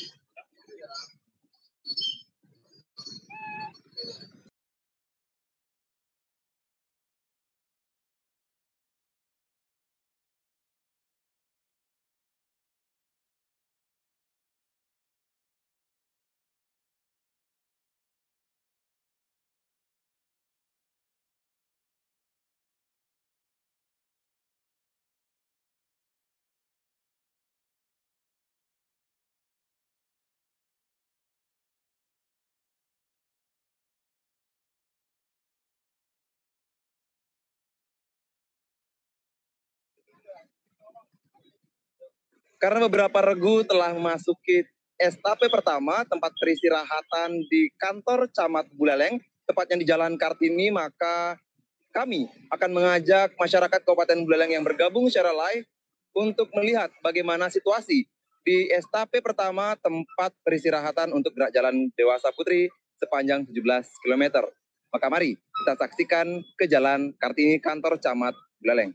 S6: Karena beberapa regu telah memasuki etape pertama, tempat peristirahatan di kantor Camat Buleleng, tepatnya di Jalan Kartini, maka kami akan mengajak masyarakat Kabupaten Buleleng yang bergabung secara live untuk melihat bagaimana situasi di etape pertama tempat peristirahatan untuk gerak jalan Dewasa Putri sepanjang 17 km. Maka mari kita saksikan ke Jalan Kartini kantor Camat Buleleng.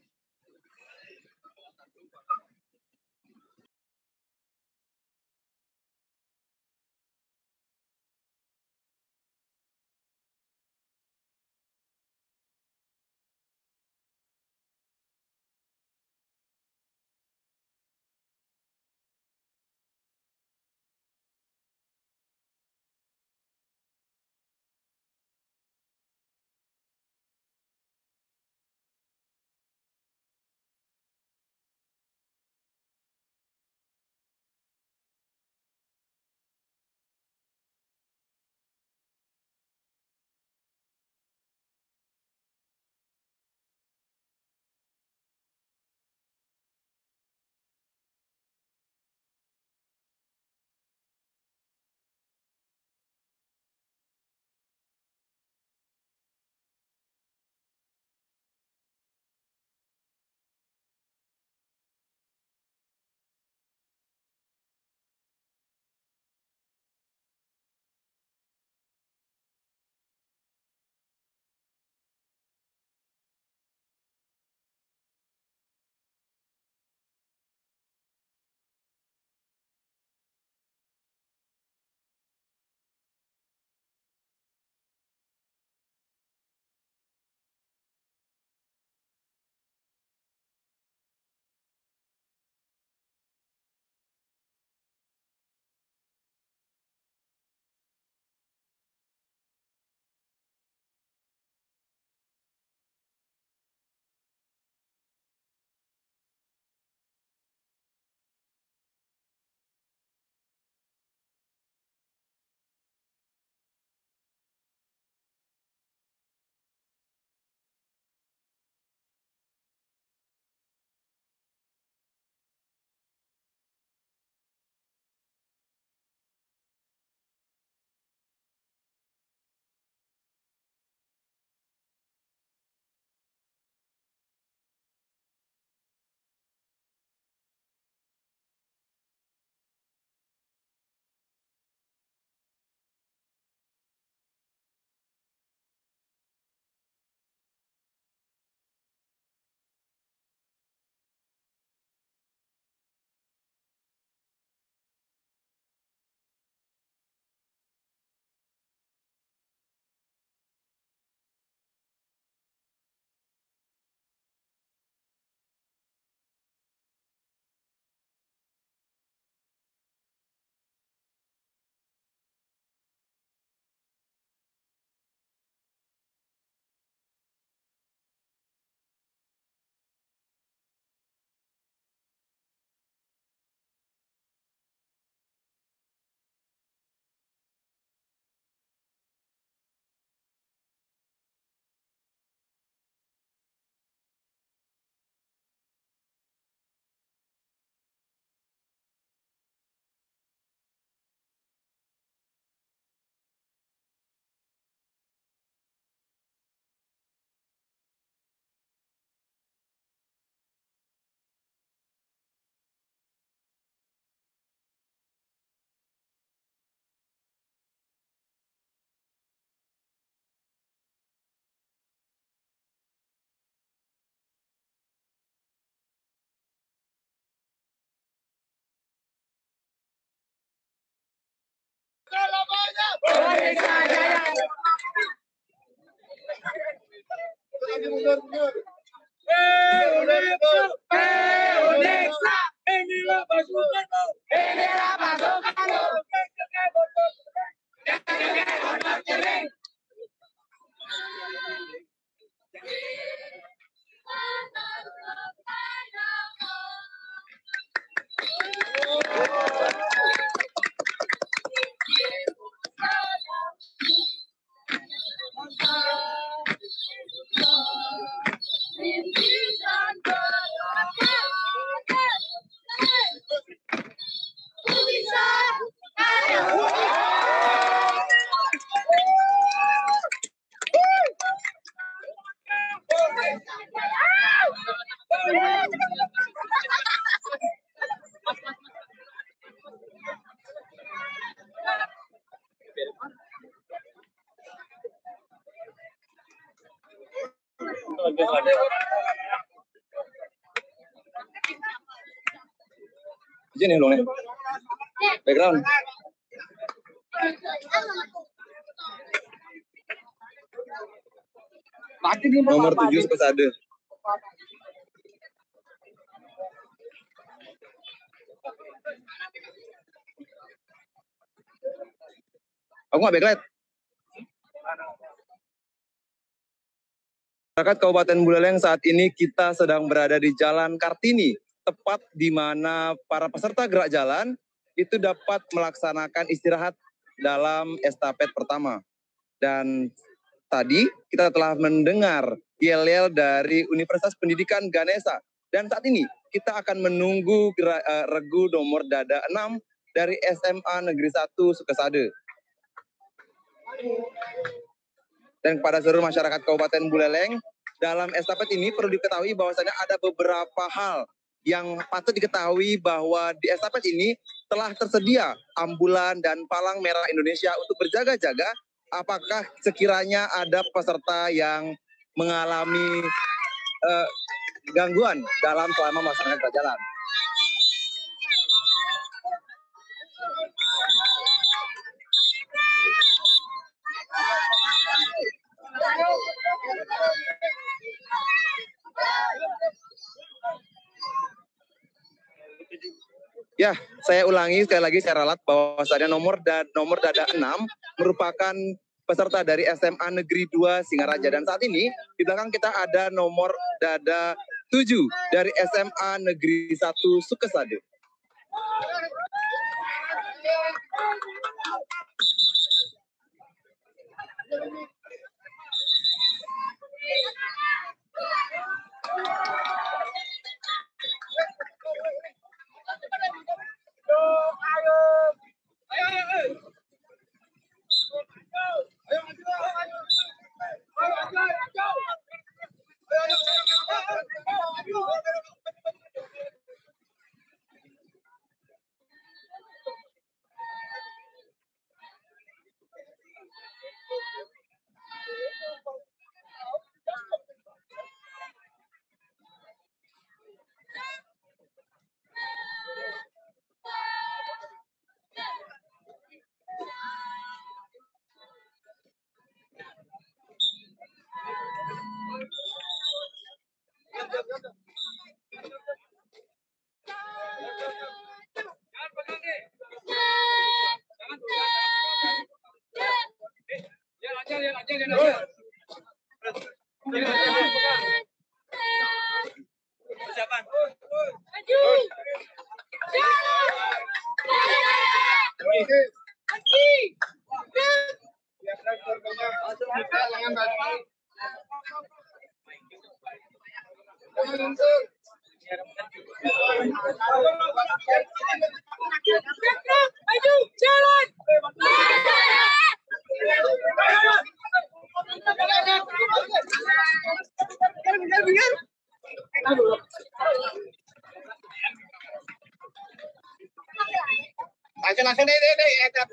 S6: Izin nih dong background. Nomor 7 Sukasade. Aku nggak backlight. Masyarakat Kabupaten Buleleng, saat ini kita sedang berada di Jalan Kartini, tepat di mana para peserta gerak jalan itu dapat melaksanakan istirahat dalam estafet pertama. Dan tadi kita telah mendengar yel-yel dari Universitas Pendidikan Ganesha. Dan saat ini kita akan menunggu regu nomor dada 6 dari SMA Negeri 1 Sukasade. Dan kepada seluruh masyarakat Kabupaten Buleleng, dalam estafet ini perlu diketahui bahwasannya ada beberapa hal yang patut diketahui bahwa di estafet ini telah tersedia ambulan dan palang merah Indonesia untuk berjaga-jaga apakah sekiranya ada peserta yang mengalami gangguan dalam selama melaksanakan jalan. Ya, saya ulangi sekali lagi saya ralat bahwasannya nomor dada 6 merupakan peserta dari SMA Negeri 2 Singaraja. Dan saat ini di belakang kita ada nomor dada 7 dari SMA Negeri 1 Sukasade.
S10: Langsung deh.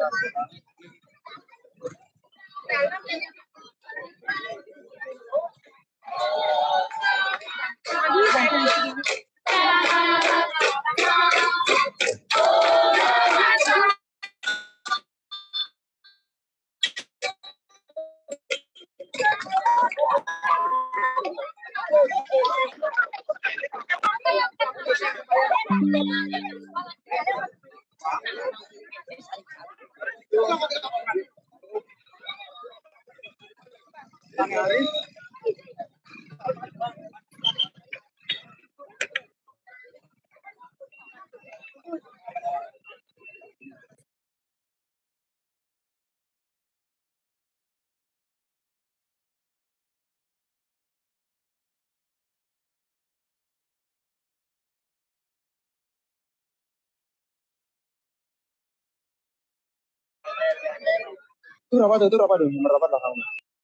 S6: Itu berapa tuh? Nomor berapa belakang?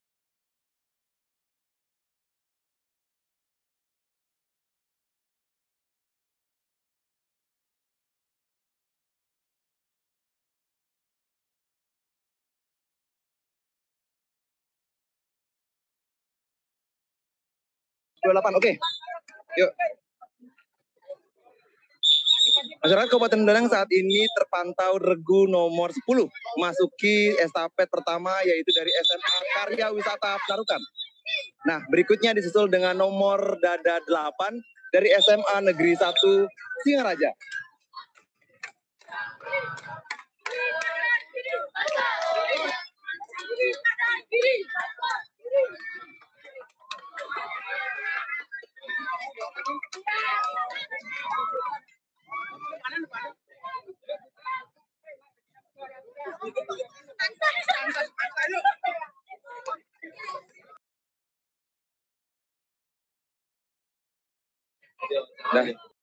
S6: Oke. Yuk. Masyarakat Kabupaten Buleleng saat ini terpantau regu nomor 10 masuki estafet pertama yaitu dari SMA Karya Wisata Petarukan. Nah, berikutnya disusul dengan nomor dada 8 dari SMA Negeri 1 Singaraja. Nah.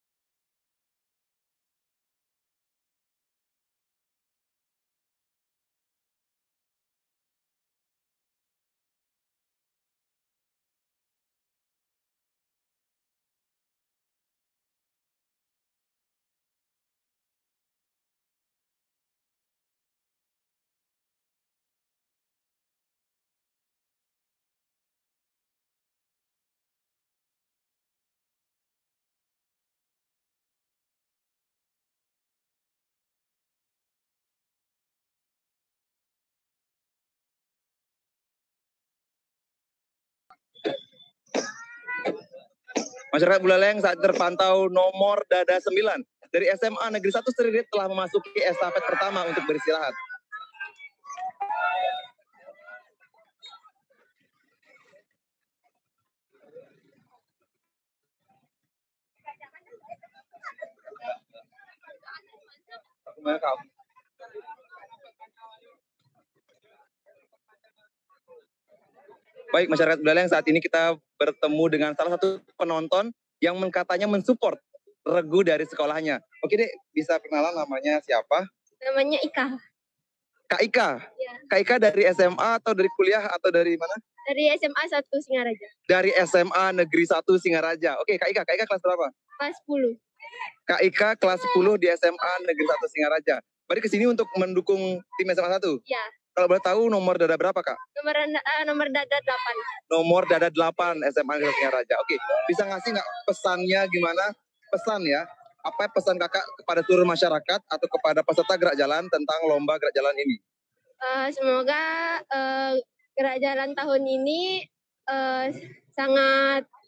S6: Masyarakat Buleleng saat terpantau nomor dada 9 dari SMA Negeri 1 Seririt telah memasuki estafet pertama untuk beristirahat. Baik, masyarakat Buleleng, saat ini kita bertemu dengan salah satu penonton yang katanya mensupport regu dari sekolahnya. Oke dek, bisa kenalan namanya siapa?
S4: Namanya Ika.
S6: Kak Ika?
S4: Ya.
S6: Kak Ika dari SMA atau dari kuliah atau dari mana?
S4: Dari SMA 1 Singaraja.
S6: Dari SMA Negeri 1 Singaraja. Oke, Kak Ika kelas berapa?
S4: Kelas 10.
S6: Kak Ika kelas 10 di SMA Negeri 1 Singaraja. Berarti kesini untuk mendukung tim SMA 1?
S4: Ya.
S6: Kalau boleh tahu nomor dada berapa, Kak?
S4: Nomor dada 8.
S6: Nomor dada 8 SMA Negeri Singaraja. Oke, bisa ngasih nggak pesannya gimana? Pesan ya. Apa pesan Kakak kepada seluruh masyarakat atau kepada peserta gerak jalan tentang lomba gerak jalan ini?
S4: Semoga gerak jalan tahun ini sangat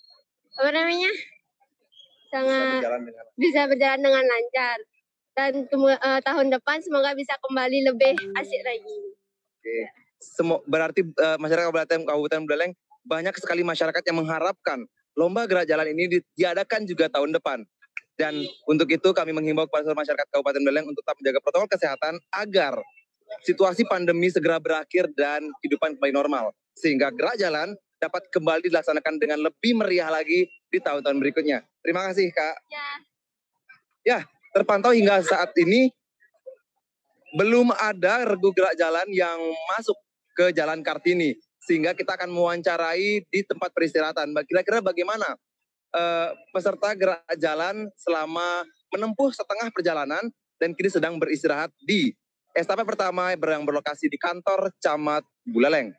S4: bisa berjalan dengan lancar, dan tahun depan semoga bisa kembali lebih asik lagi.
S6: Oke. Berarti masyarakat Kabupaten Buleleng banyak sekali masyarakat yang mengharapkan lomba gerak jalan ini diadakan juga tahun depan. Dan untuk itu kami menghimbau kepada seluruh masyarakat Kabupaten Buleleng untuk tetap menjaga protokol kesehatan agar situasi pandemi segera berakhir dan kehidupan kembali normal. Sehingga gerak jalan dapat kembali dilaksanakan dengan lebih meriah lagi di tahun-tahun berikutnya. Terima kasih, Kak. Ya, terpantau hingga saat ini belum ada regu gerak jalan yang masuk ke Jalan Kartini. Sehingga kita akan mewawancarai di tempat peristirahatan. Kira-kira bagaimana peserta gerak jalan selama menempuh setengah perjalanan dan kini sedang beristirahat di estafet pertama yang berlokasi di kantor Camat Buleleng.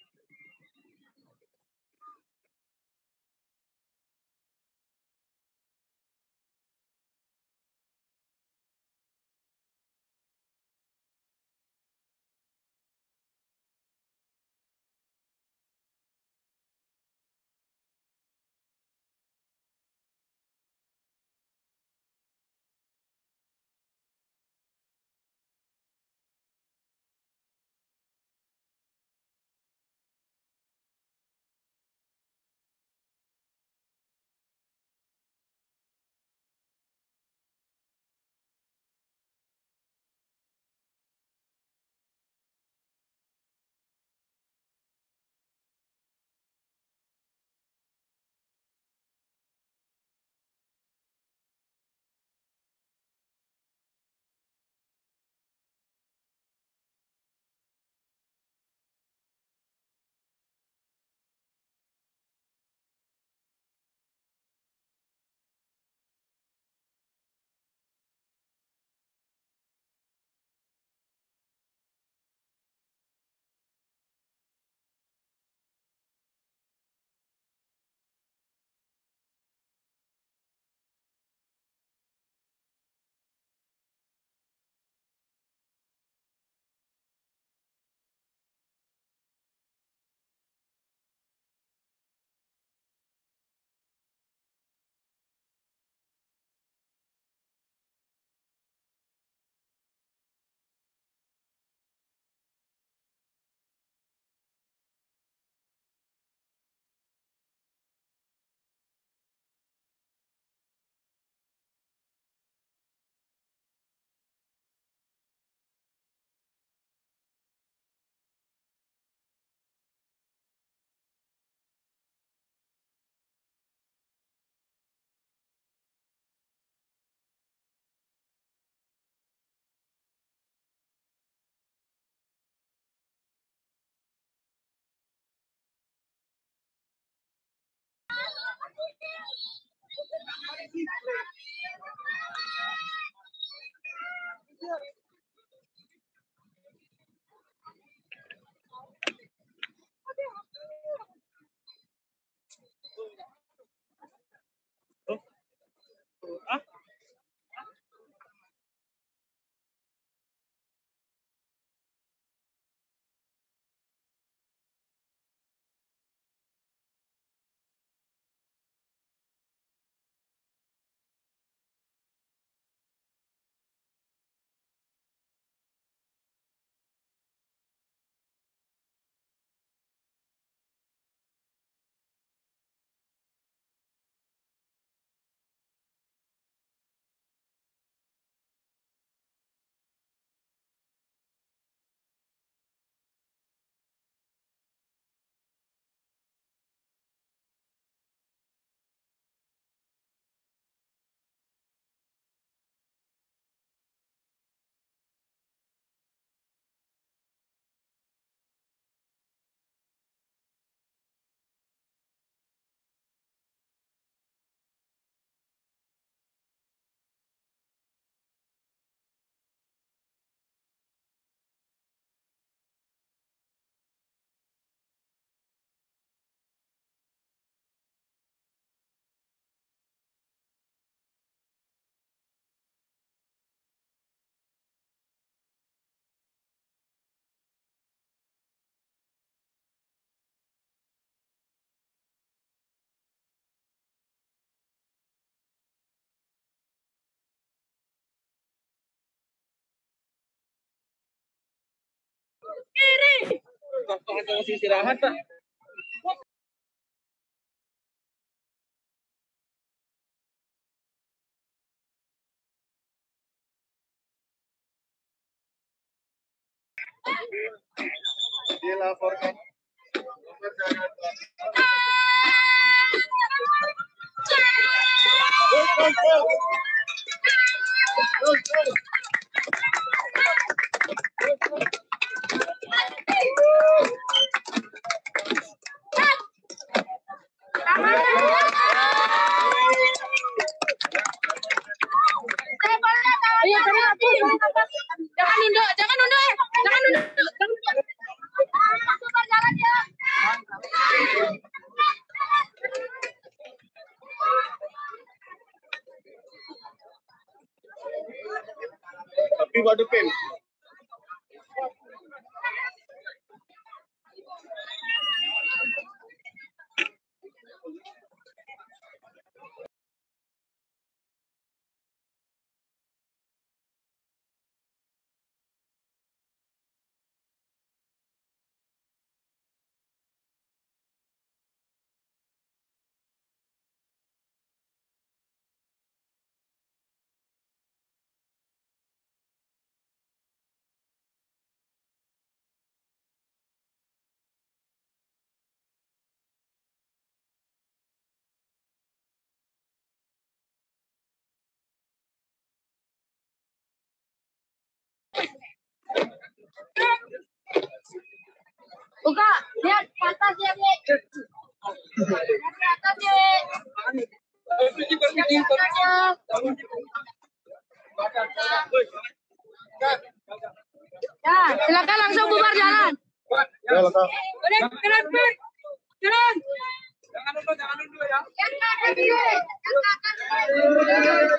S10: Kiri. Waktu istirahat, Pak.
S13: Dilaporkan.
S10: Jangan nunduk, jangan nunduk. Bapak Dupin.
S12: Buka, lihat ke atas ya, Ki. Lihat ke atas, Ki. Lihat ke atas ya. Ya, silakan langsung bubar jalan.
S10: Ya, letak.
S12: Boleh, jalan, Pur. Jalan.
S10: Jangan dulu ya.
S12: Yang ke atas, Ki. Yang ke atas,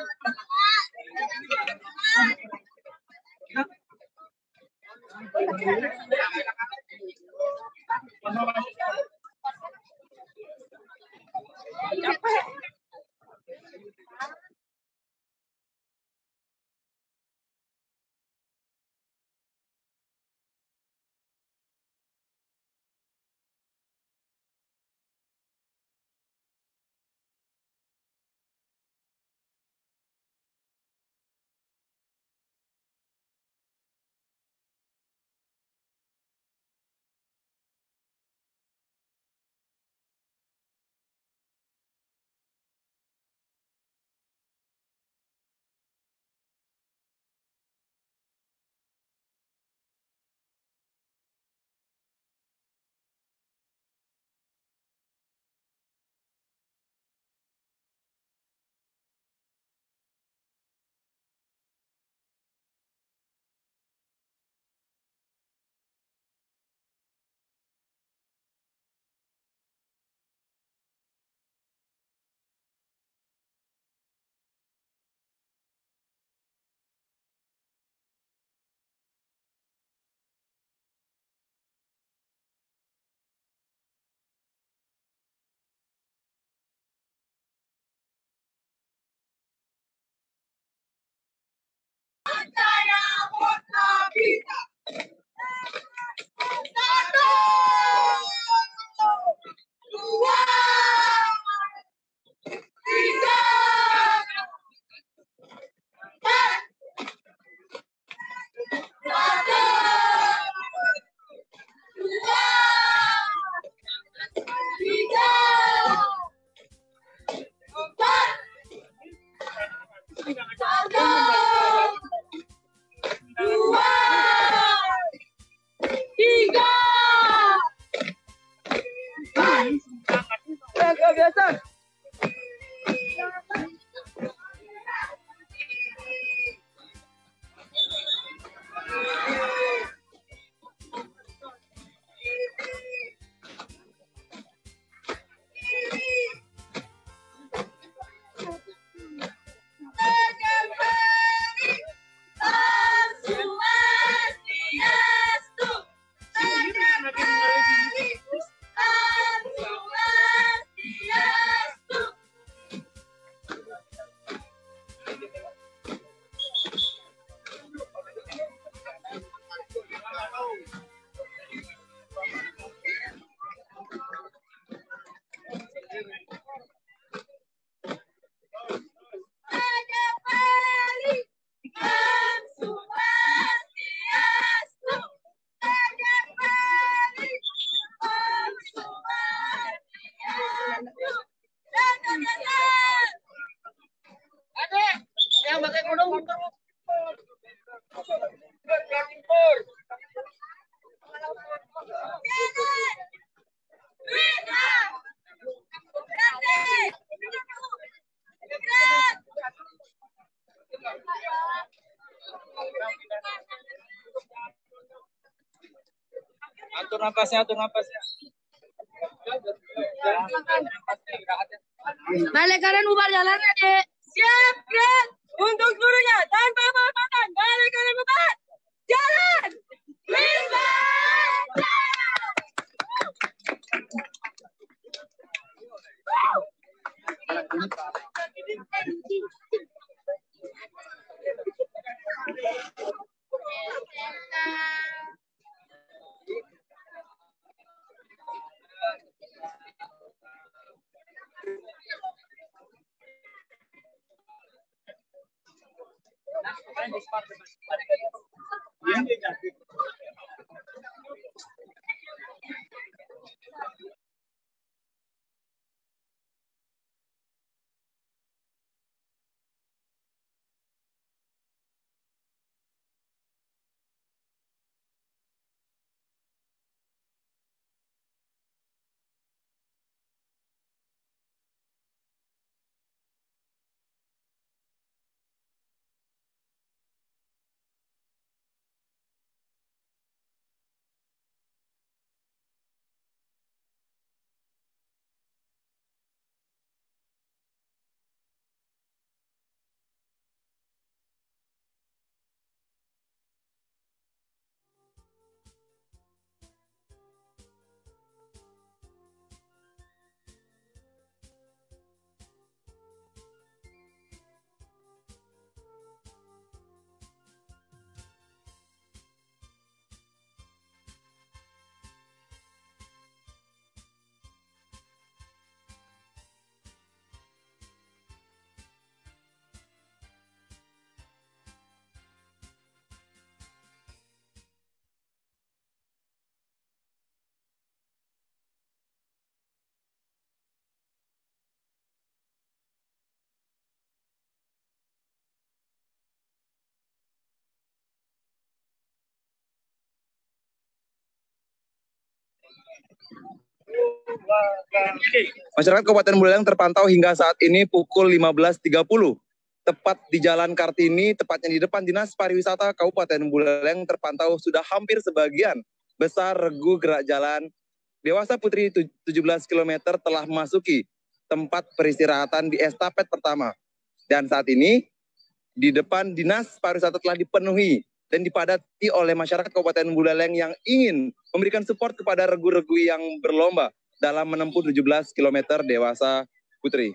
S10: Atur napasnya, atur napasnya.
S12: Balik kanan bubar jalan, Dek. Siap, Dek.
S14: Untuk seluruhnya, tanpa penghormatan, balik kalian bebat. Jalan! Lima!
S6: Masyarakat Kabupaten Buleleng terpantau hingga saat ini pukul 15.30. Tepat di Jalan Kartini, tepatnya di depan Dinas Pariwisata Kabupaten Buleleng terpantau sudah hampir sebagian besar regu gerak jalan Dewasa Putri 17 km telah memasuki tempat peristirahatan di estafet pertama. Dan saat ini di depan Dinas Pariwisata telah dipenuhi dan dipadati oleh masyarakat Kabupaten Buleleng yang ingin memberikan support kepada regu-regu yang berlomba dalam menempuh 17 km Dewasa Putri.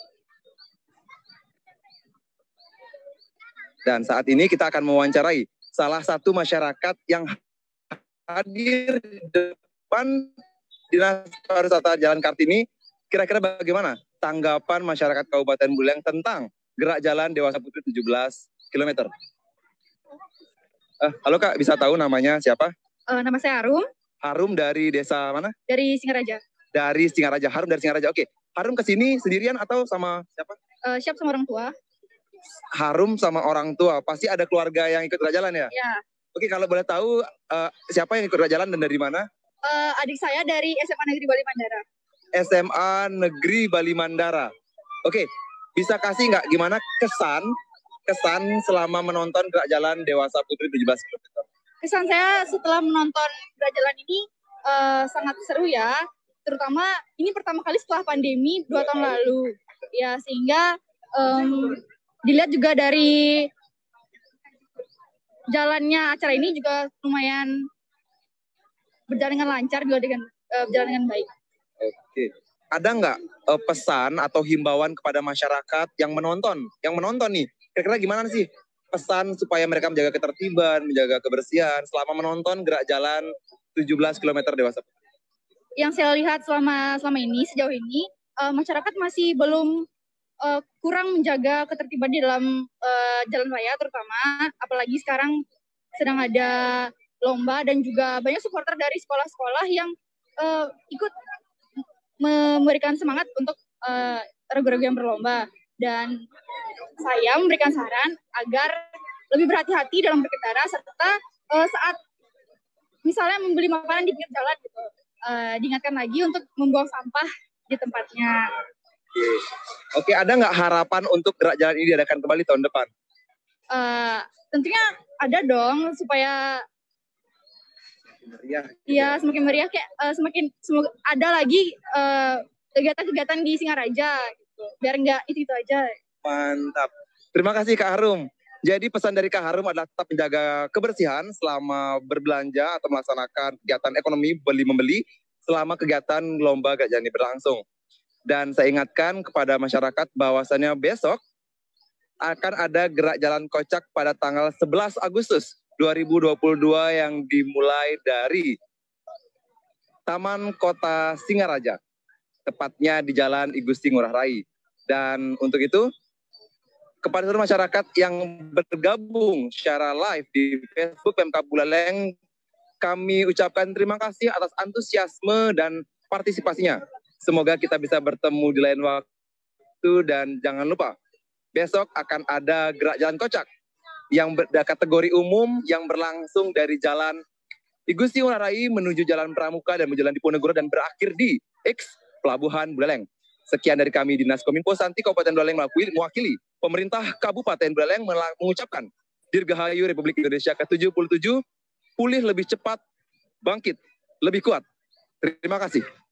S6: Dan saat ini kita akan mewawancarai salah satu masyarakat yang hadir di depan Dinas Pariwisata Jalan Kartini. Kira-kira bagaimana tanggapan masyarakat Kabupaten Buleleng tentang gerak jalan Dewasa Putri 17 km? Halo Kak, bisa tahu namanya siapa?
S7: Nama saya Harum.
S6: Harum dari desa mana?
S7: Dari Singaraja.
S6: Dari Singaraja, Harum dari Singaraja. Oke, Harum kesini sendirian atau sama siapa?
S7: Siap sama orang tua.
S6: Harum sama orang tua, pasti ada keluarga yang ikut gerak jalan ya?
S7: Ya.
S6: Oke, kalau boleh tahu siapa yang ikut gerak jalan dan dari mana?
S7: Adik saya dari SMA Negeri Bali Mandara.
S6: SMA Negeri Bali Mandara. Oke, bisa kasih nggak gimana kesan selama menonton gerak jalan Dewasa Putri 17 km?
S7: Kesan saya setelah menonton gerak jalan ini sangat seru ya. Terutama ini pertama kali setelah pandemi 2 tahun lalu. Ya, sehingga dilihat juga dari jalannya acara ini juga lumayan berjalan dengan lancar, juga berjalan dengan baik.
S6: Oke, ada nggak pesan atau himbauan kepada masyarakat yang menonton nih? Kira-kira gimana sih pesan supaya mereka menjaga ketertiban, menjaga kebersihan selama menonton gerak jalan 17 km Dewasa Putri?
S7: Yang saya lihat selama ini, sejauh ini, masyarakat masih belum kurang menjaga ketertiban di dalam jalan raya terutama, apalagi sekarang sedang ada lomba dan juga banyak supporter dari sekolah-sekolah yang ikut memberikan semangat untuk regu-regu yang berlomba. Dan saya memberikan saran agar lebih berhati-hati dalam berkendara serta saat misalnya membeli makanan di pinggir jalan gitu, diingatkan lagi untuk membuang sampah di tempatnya.
S6: Oke, ada nggak harapan untuk gerak jalan ini diadakan kembali tahun depan?
S7: Tentunya ada dong, supaya semakin meriah, kayak semoga ada lagi kegiatan-kegiatan di Singaraja gitu. Biar nggak itu aja.
S6: Mantap. Terima kasih Kak Harum. Jadi pesan dari Kak Harum adalah tetap menjaga kebersihan selama berbelanja atau melaksanakan kegiatan ekonomi beli-membeli selama kegiatan lomba Gajah ini berlangsung. Dan saya ingatkan kepada masyarakat bahwasannya besok akan ada gerak jalan kocak pada tanggal 11 Agustus 2022 yang dimulai dari Taman Kota Singaraja, tepatnya di Jalan I Gusti Ngurah Rai. Dan untuk itu, kepada seluruh masyarakat yang bergabung secara live di Facebook Pemkab Buleleng, kami ucapkan terima kasih atas antusiasme dan partisipasinya. Semoga kita bisa bertemu di lain waktu, dan jangan lupa, besok akan ada gerak jalan kocak yang berkategori umum yang berlangsung dari Jalan I Gusti Ngurah Rai menuju Jalan Pramuka dan berjalan di Ponegoro dan berakhir di X Pelabuhan Buleleng. Sekian dari kami Dinas Kominfo Santi Kabupaten Buleleng mewakili pemerintah Kabupaten Buleleng mengucapkan Dirgahayu Republik Indonesia ke-77, pulih lebih cepat, bangkit lebih kuat. Terima kasih.